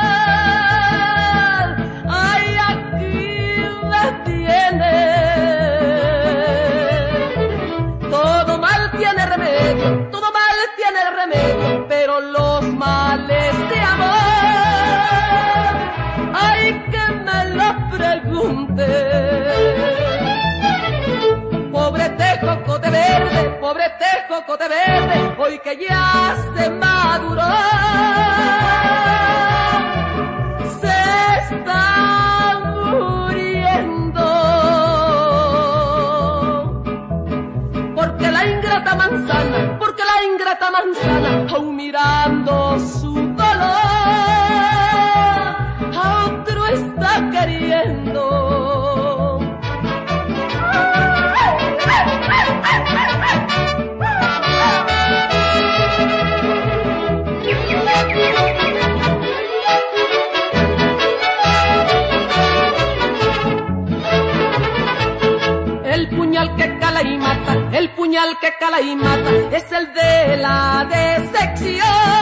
mal, ay, aquí me tiene. Todo mal tiene remedio, todo mal tiene remedio, pero los males de amor, ay, que me lo pregunte. Pobre tejocote verde, pobre tejocote verde, hoy que ya se maduró, se está muriendo. Porque la ingrata manzana, aún mirando su dolor, a otro está queriendo. El puñal que cala y mata es el de la decepción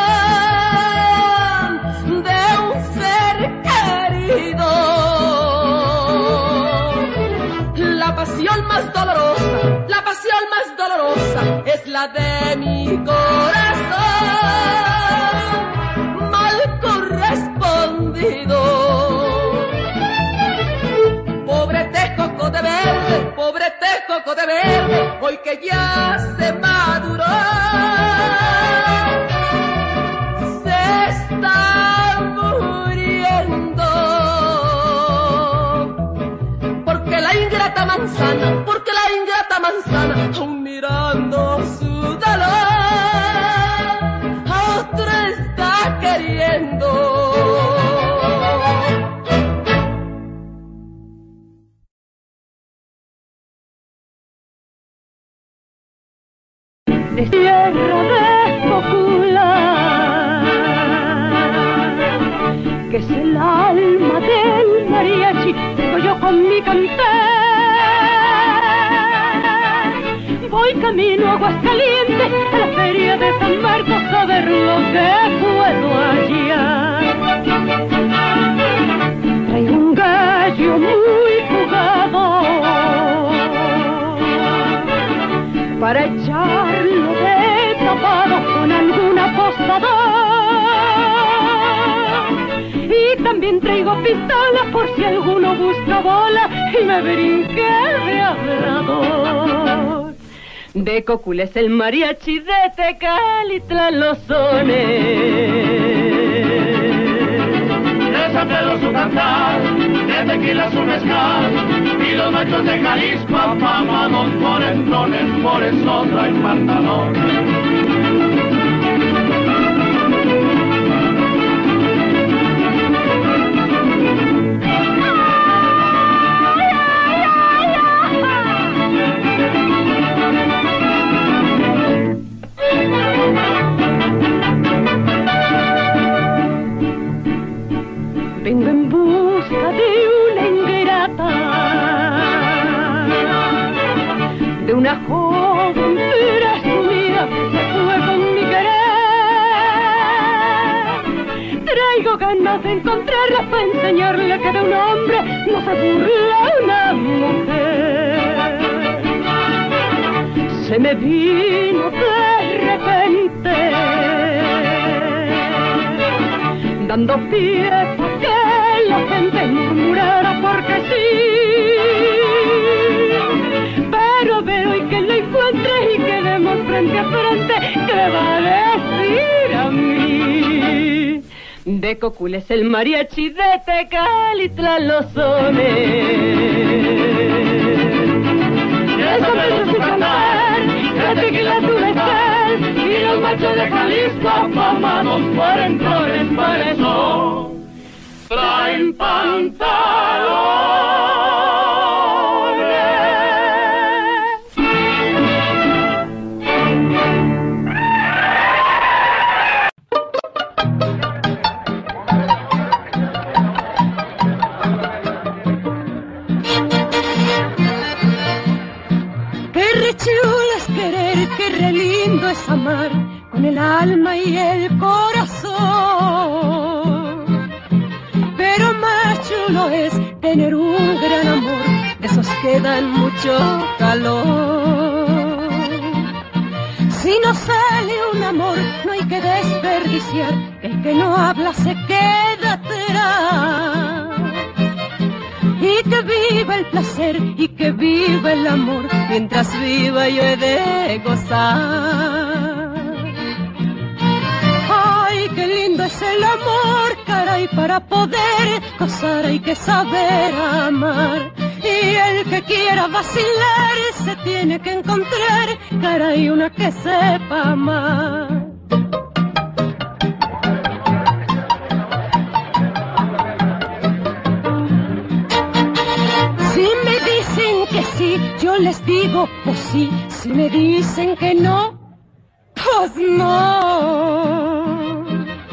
de un ser querido. La pasión más dolorosa es la de mi corazón mal correspondido. Pobre tejocote verde, hoy que ya se maduró, se está muriendo. Porque la ingrata manzana, aún mirando su dolor, a otro está queriendo. De tierra de Cocula, que es el alma del mariachi, vengo yo con mi cantar. Voy camino a Aguascalientes, a la feria de San Marcos, a ver lo que puedo hallar. Traigo un gallo muy jugado para echarlo de tapado con algún apostador. Y también traigo pistola por si alguno busca bola y me brinque de hablador. De Cocula es el mariachi, de Tecalitlán los sones. De San Pedro su cantar, de tequila, su mezcal, y los machos de Jalisco afamados por entrones, por eso traen pantalón. Vengo en busca de una ingrata, de una joven presumida que fue con mi querer. Traigo ganas de encontrarla para enseñarle que de un hombre no se burla una mujer. Se me vino de repente, dando pie para que la gente murmurara porque sí. Pero veo y que la encuentre y quedemos frente a frente, ¿qué va a decir a mí? De Cocules el mariachi, de Tecalitla los sones. Eso me hace cantar, de tequila tu mezcal, y los machos de Jalisco afamados por entrones, por eso traen pantalones. Qué re chulo es querer, qué re lindo es amar, con el alma y el corazón. Pero más chulo es tener un gran amor, de esos que dan mucho calor. Si no sale un amor, no hay que desperdiciar, el que no habla se queda atrás. Y que viva el placer y que viva el amor, mientras viva yo he de gozar. Ay, qué lindo es el amor, caray, para poder gozar hay que saber amar. Y el que quiera vacilar se tiene que encontrar, caray, una que sepa amar. Que sí, yo les digo pues sí. Si me dicen que no, pues no.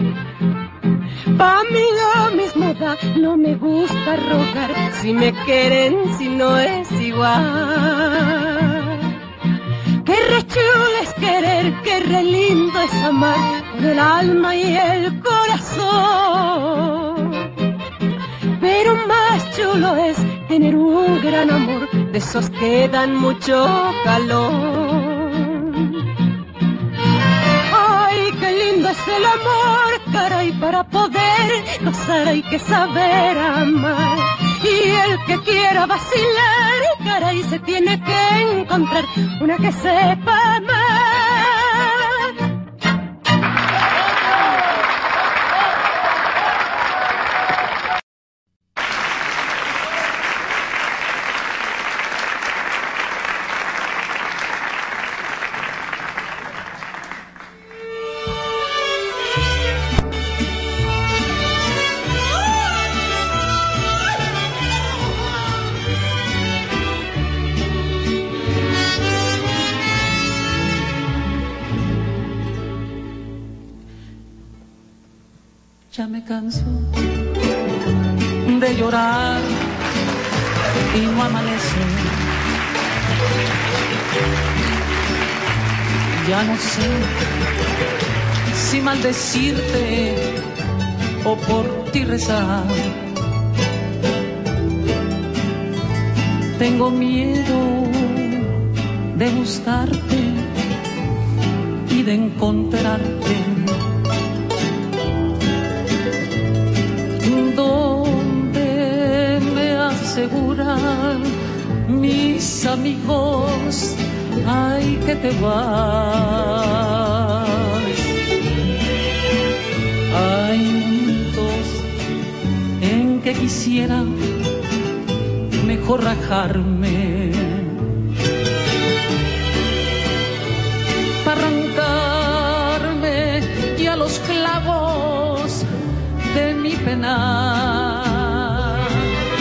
Pa' mí lo mismo da, no me gusta rogar. Si me quieren, si no es igual. Qué re chulo es querer, qué re lindo es amar, con el alma y el corazón. Pero más chulo es tener un gran amor, de esos que dan mucho calor. Ay, qué lindo es el amor, caray, para poder gozar hay que saber amar. Y el que quiera vacilar, caray, se tiene que encontrar una que sepa amar. Ya me canso de llorar y no amanece. Ya no sé si maldecirte o por ti rezar. Tengo miedo de buscarte y de encontrarte donde me aseguran mis amigos, ay, que te vas. Hay momentos en que quisiera dejo rajarme para arrancarme ya los clavos de mi pena.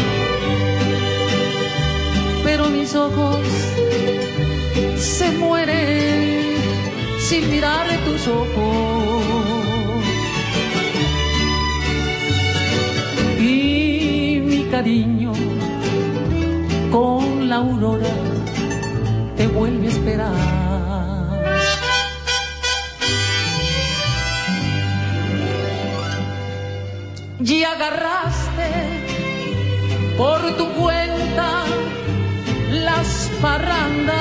Pero mis ojos se mueren sin mirar tus ojos. Y mi cariño con la aurora te vuelve a esperar. Y agarraste por tu cuenta las parrandas.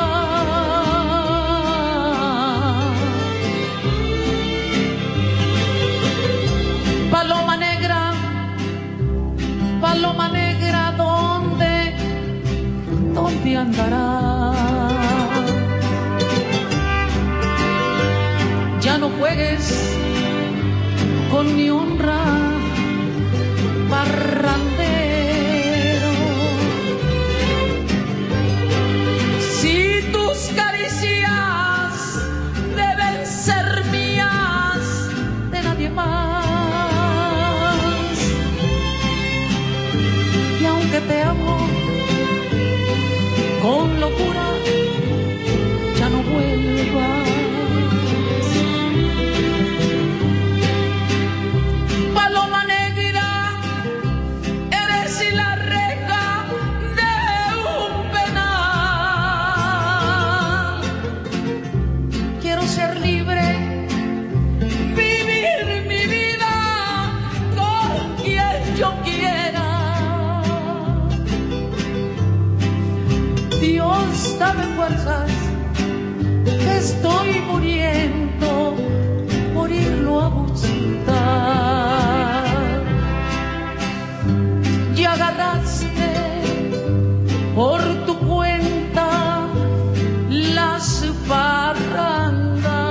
Paloma negra, ¿dónde andará? Ya no juegues con mi honra, parrandero. Si tus caricias deben ser mías, de nadie más. Y aunque te amo con locura, ya no vuelvas. Paloma negra, eres la reja de un penal. Quiero ser libre, vivir mi vida con quien yo quiera. Dios, dame fuerzas, que estoy muriendo, morirlo a buscar. Y agarraste por tu cuenta las parrandas.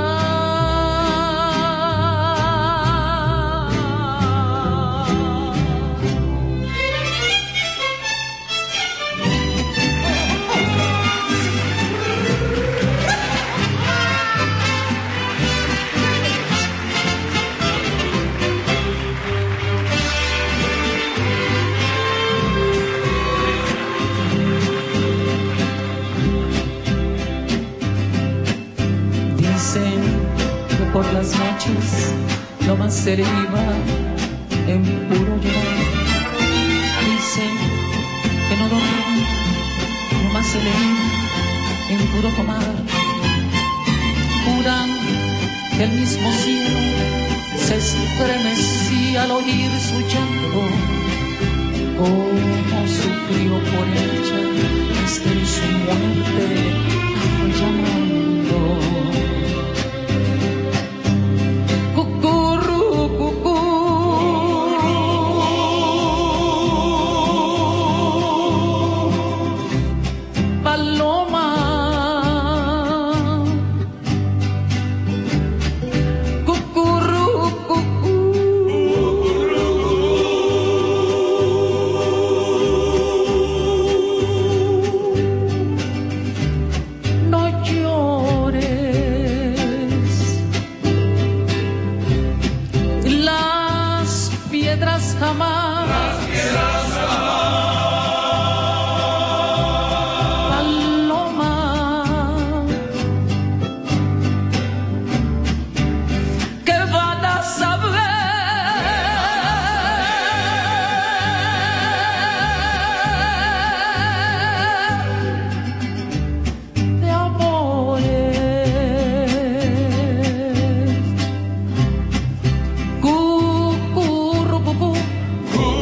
Por las noches no más se le iba en puro llorar. Dicen que no dormía, no más se le iba en puro tomar. Juran que el mismo cielo se estremecía al oír su llanto. Cómo sufrió por ella, desde su muerte fue llamando. Cucurrucucú.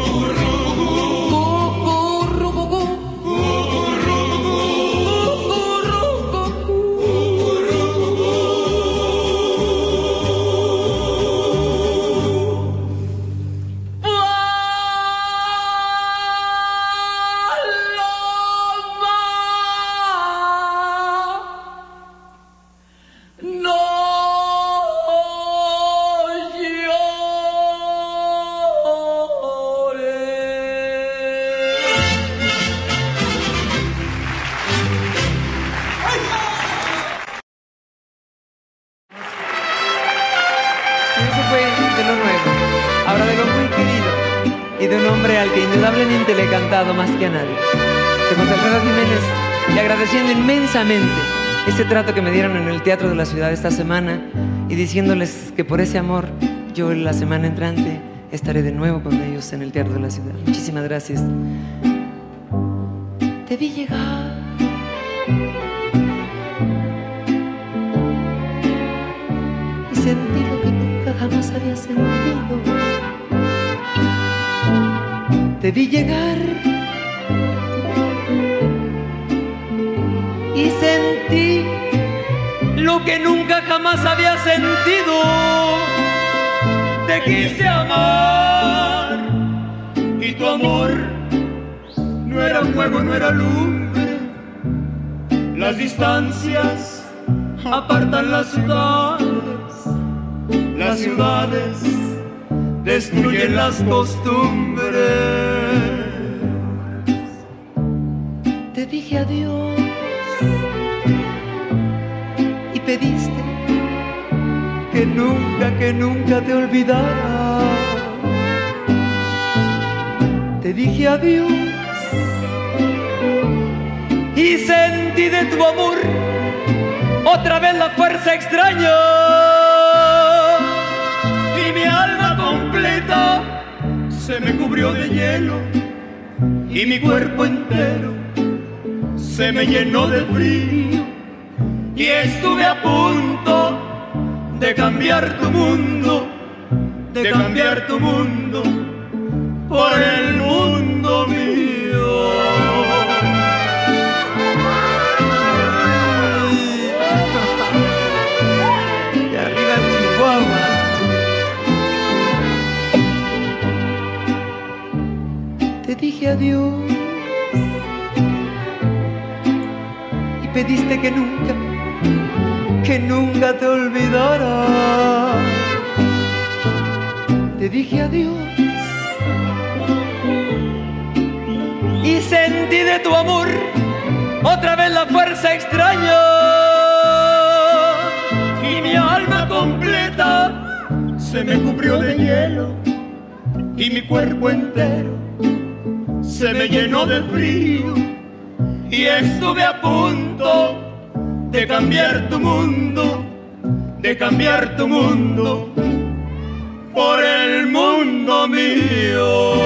fue de lo nuevo, ahora de lo muy querido y de un hombre al que indudablemente le he cantado más que a nadie, de José Alfredo Jiménez, y agradeciendo inmensamente ese trato que me dieron en el Teatro de la Ciudad esta semana y diciéndoles que por ese amor yo la semana entrante estaré de nuevo con ellos en el Teatro de la Ciudad. Muchísimas gracias. Te vi llegar y sentí lo que nunca jamás había sentido. Te vi llegar y sentí lo que nunca jamás había sentido. Te quise amar y tu amor no era fuego, no era lumbre. Las distancias apartan las ciudades destruyen las costumbres. Te dije adiós y pediste que nunca te olvidara. Te dije adiós y sentí de tu amor otra vez la fuerza extraña. Y mi alma completa se me cubrió de hielo y mi cuerpo entero se me llenó de frío. Y estuve a punto de cambiar tu mundo, de cambiar tu mundo por el mundo mío. Y arriba Chihuahua. Te dije adiós y pediste que nunca te olvidara. Te dije adiós y sentí de tu amor otra vez la fuerza extraña. Y mi alma completa se me cubrió de hielo y mi cuerpo entero se me llenó de frío. Y estuve a punto de cambiar tu mundo, de cambiar tu mundo por el mundo mío.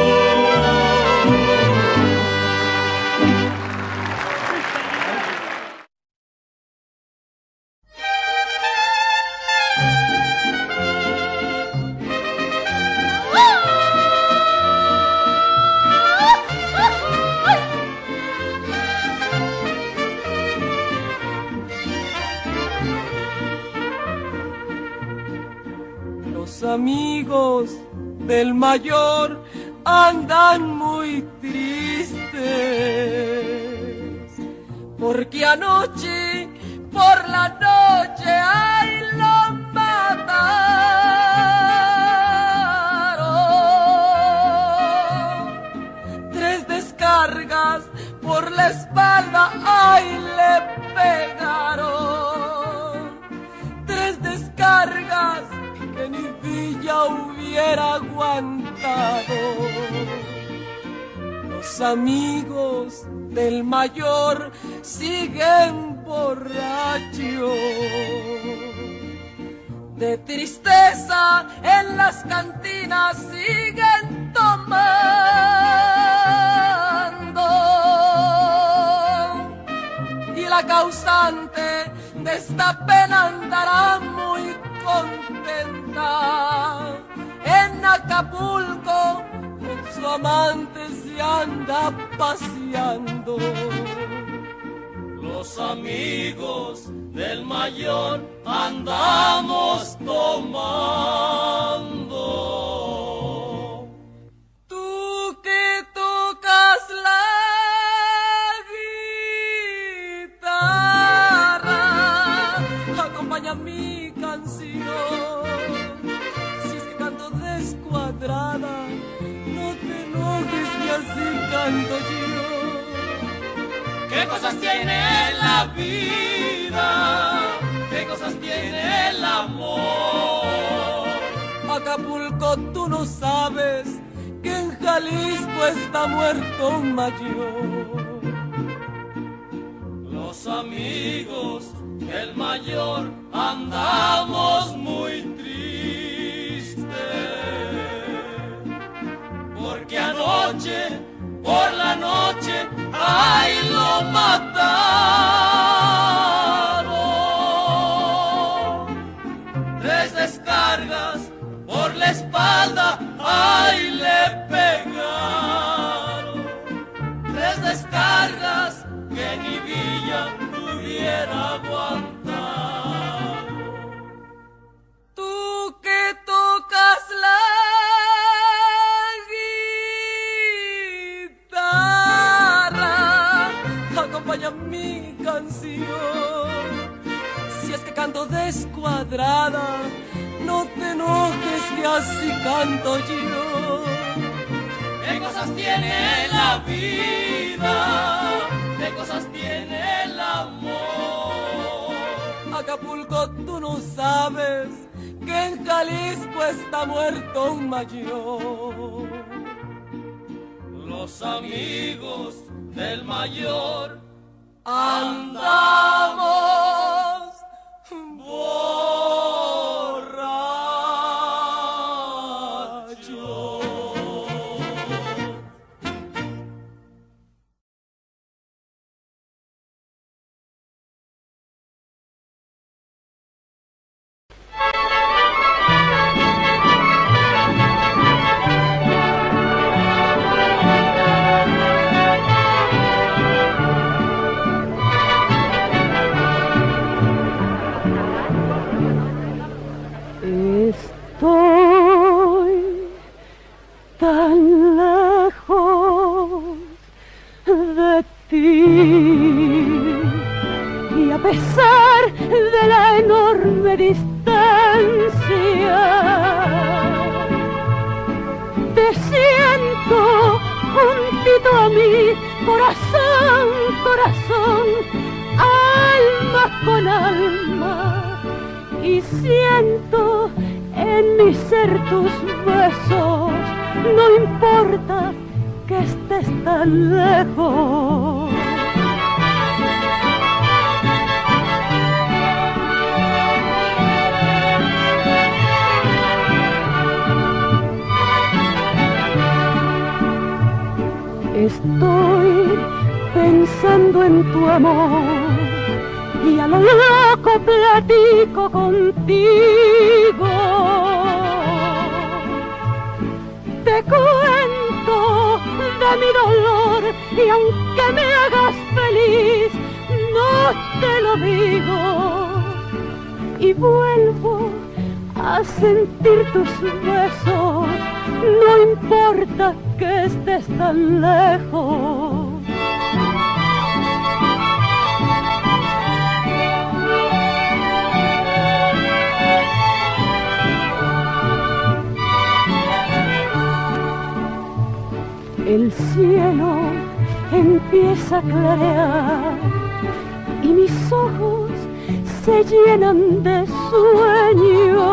Amigos del mayor andan muy tristes porque anoche por la noche ay lo mataron. 3 descargas por la espalda ay le pegaron. 3 descargas que ni Villa hubiera aguantado. Los amigos del mayor siguen borrachos, de tristeza en las cantinas siguen tomando, y la causante de esta pena andará muy contenta. En Acapulco con su amante se anda paseando. Los amigos del mayor andamos tomando. Tú que tocas la guitarra, acompaña mi canción. Si es que canto descuadrada, no te enojes que así canto yo. ¿Qué cosas tiene la vida? ¿Qué cosas tiene el amor? Acapulco, tú no sabes que en Jalisco está muerto un mayor. Los amigos del mayor andamos muy tristes, porque anoche, por la noche, ay, lo mataron. 3 descargas por la espalda, ay, le pegaron. 3 descargas que ni Villa pudiera aguantar. Tú que tocas la guitarra, acompaña mi canción. Si es que canto descuadrada, no te enojes que así canto yo. ¿Qué cosas tiene la vida? ¿Qué cosas tiene el amor? Acapulco, tú no sabes que en Jalisco está muerto un mayor. Los amigos del mayor andamos Estoy tan lejos de ti y a pesar de la enorme distancia te siento juntito a mí, corazón, corazón, alma con alma, y siento en mi ser tus besos, no importa que estés tan lejos. Estoy pensando en tu amor y a lo loco platico contigo. Te cuento de mi dolor y aunque me hagas feliz, no te lo digo. Y vuelvo a sentir tus besos, no importa que estés tan lejos. El cielo empieza a clarear y mis ojos se llenan de sueño.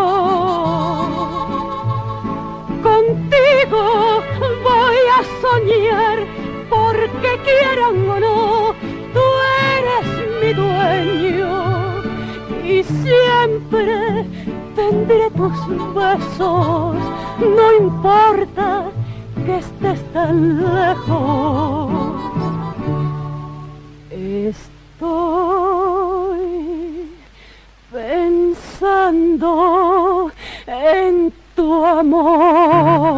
Contigo voy a soñar porque quieran o no, tú eres mi dueño y siempre tendré tus besos, no importa que estés tan lejos. Estoy pensando en tu amor.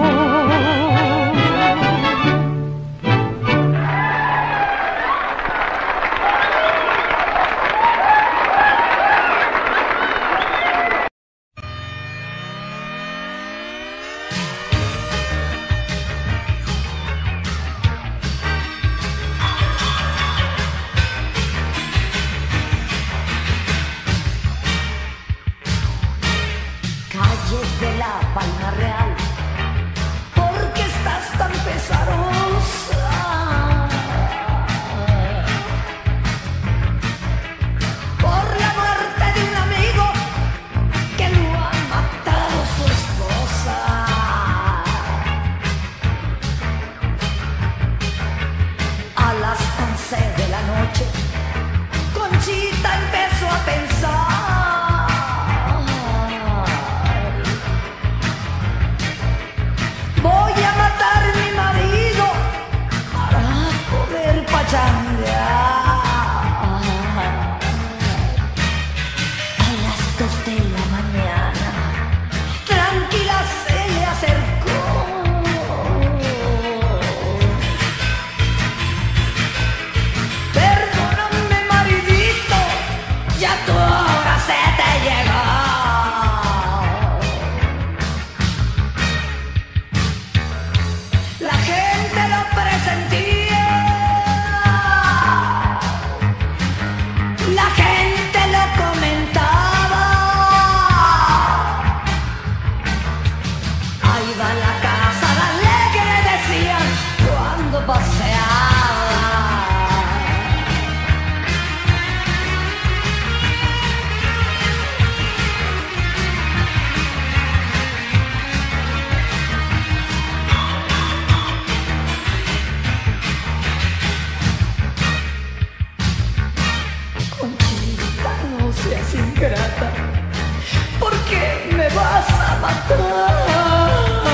Calles de la Palma Real, viva la casa de alegre, decían cuando paseaba. Conchita, no seas ingrata, porque me vas a matar.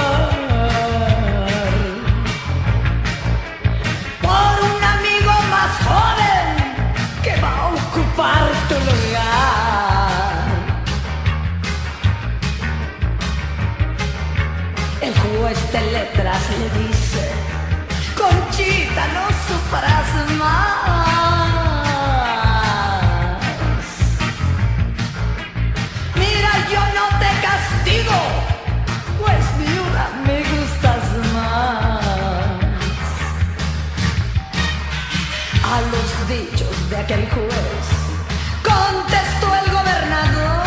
Por un amigo más joven que va a ocupar tu lugar. El juez de letras le dice: Conchita, no sufras más. Mira, yo no te castigo, pues viuda me gustas más. A los dichos de aquel juez contestó el gobernador: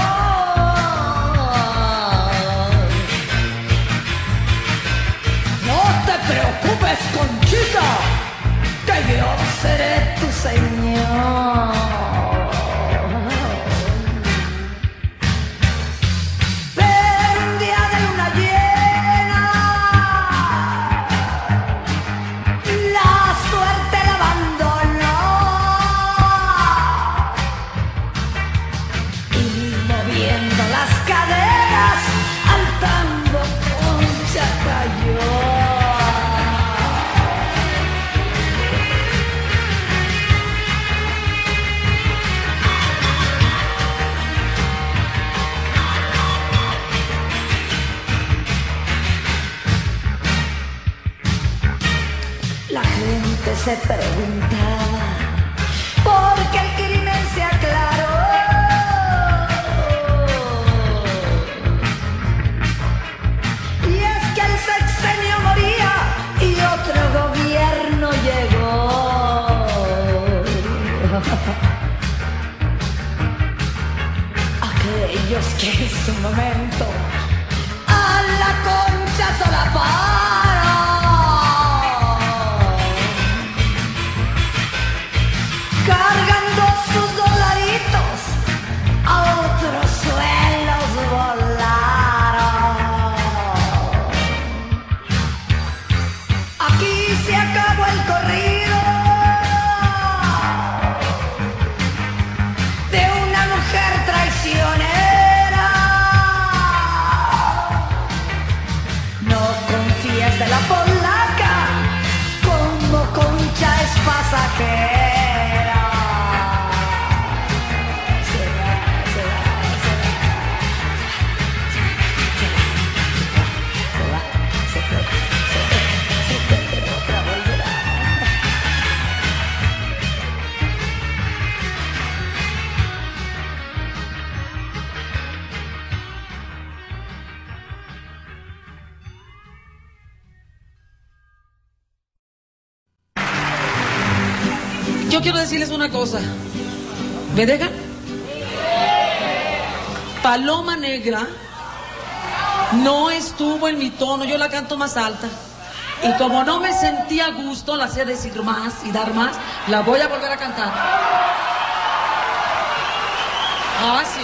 no te preocupes, Conchita, que yo seré tu señor. Pero un día de luna llena, la suerte la abandonó, y moviendo las caderas al tango, Concha cayó. La gente se preguntaba por qué el crimen se aclaró. Y es que el sexenio moría y otro gobierno llegó. Aquellos que en su momento a la Concha solaparon, cargando sus dolaritos, a otros suelos volaron. Aquí se acabó el corrido de una mujer traicionera. No confíes de la polaca, como Concha es pasajera. Yo quiero decirles una cosa. ¿Me dejan? Paloma Negra no estuvo en mi tono, yo la canto más alta. Y como no me sentía a gusto, la sé decir más y dar más, la voy a volver a cantar. Ah, sí.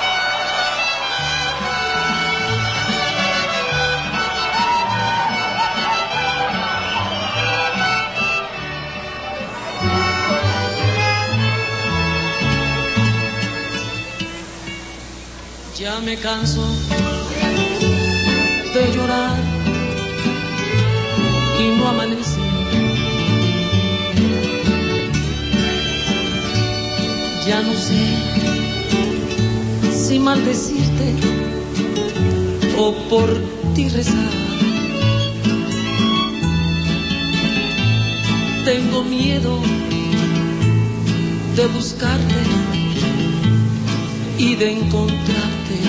Ya me canso de llorar y no amanece. Ya no sé si maldecirte o por ti rezar. Tengo miedo de buscarte y de encontrarte.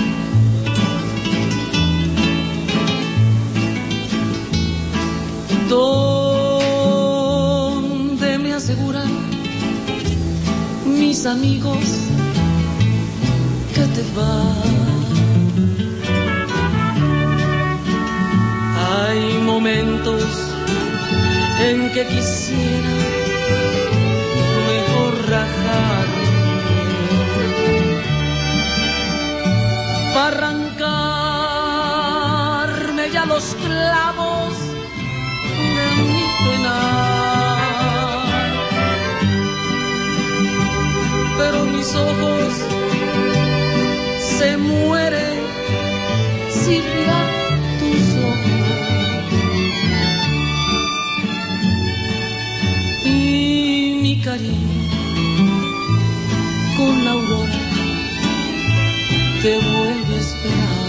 Donde me aseguran mis amigos que te vas. que quisiera mejor rajarme para arrancarme ya los clavos de mi penar, pero mis ojos se mueren si mirar tus ojos y mi cariño con la aurora te vuelve a esperar.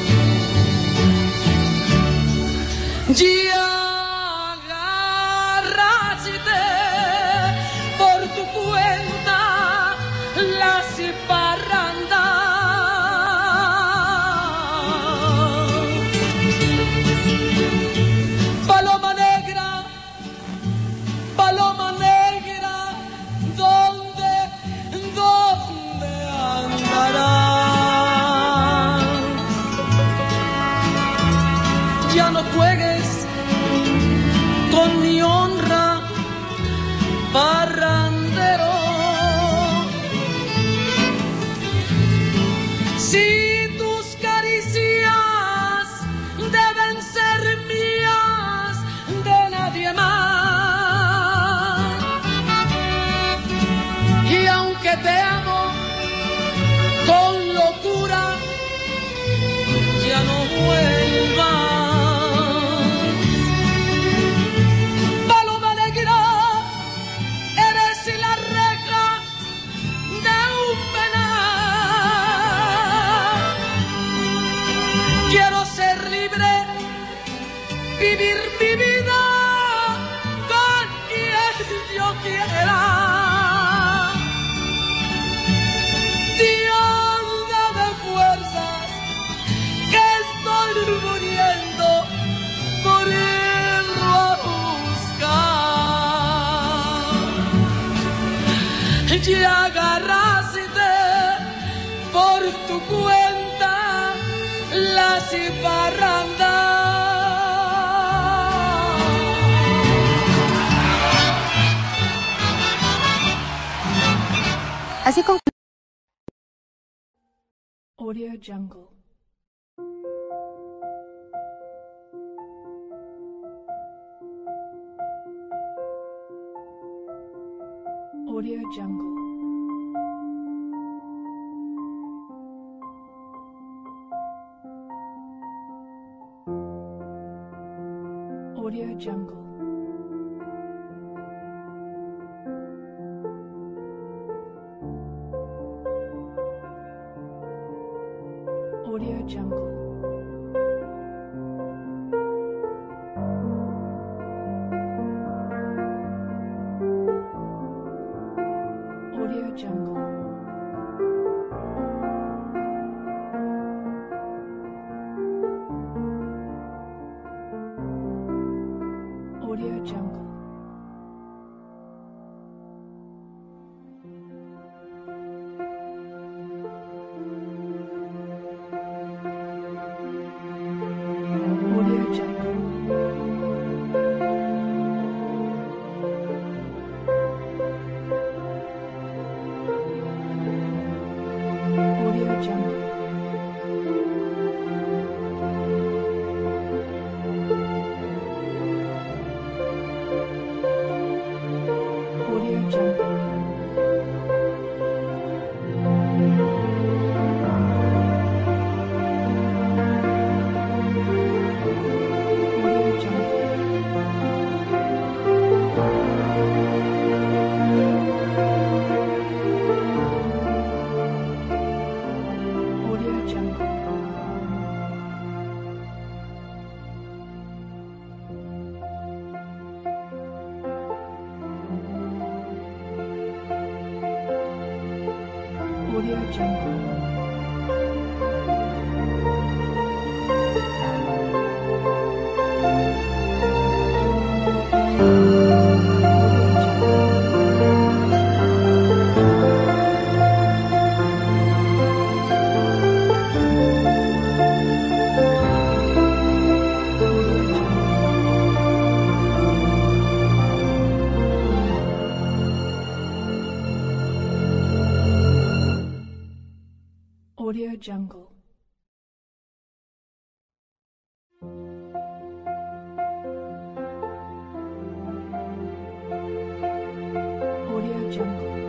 Ya agárrate por tu cuenta las parrandas. Paloma negra, ¿dónde andarás? Ya no juegues con mi honra, parrandero. Si tus caricias deben ser mías, de nadie más. Y aunque te amo con locura, ya no vuelvas. Paloma negra, eres la reja de un penal. Quiero ser libre, vivir mi vida con quien yo quiera. Dios, dame fuerzas, que estoy muriendo por irlo a buscar. Y agarraste por tu cuenta las parrandas. Así con Audio Jungle. Audio Jungle. Audio Jungle. Audio Jungle. Audio Jungle. Audio Jungle. Audio Jungle. Jungle. Audio Jungle.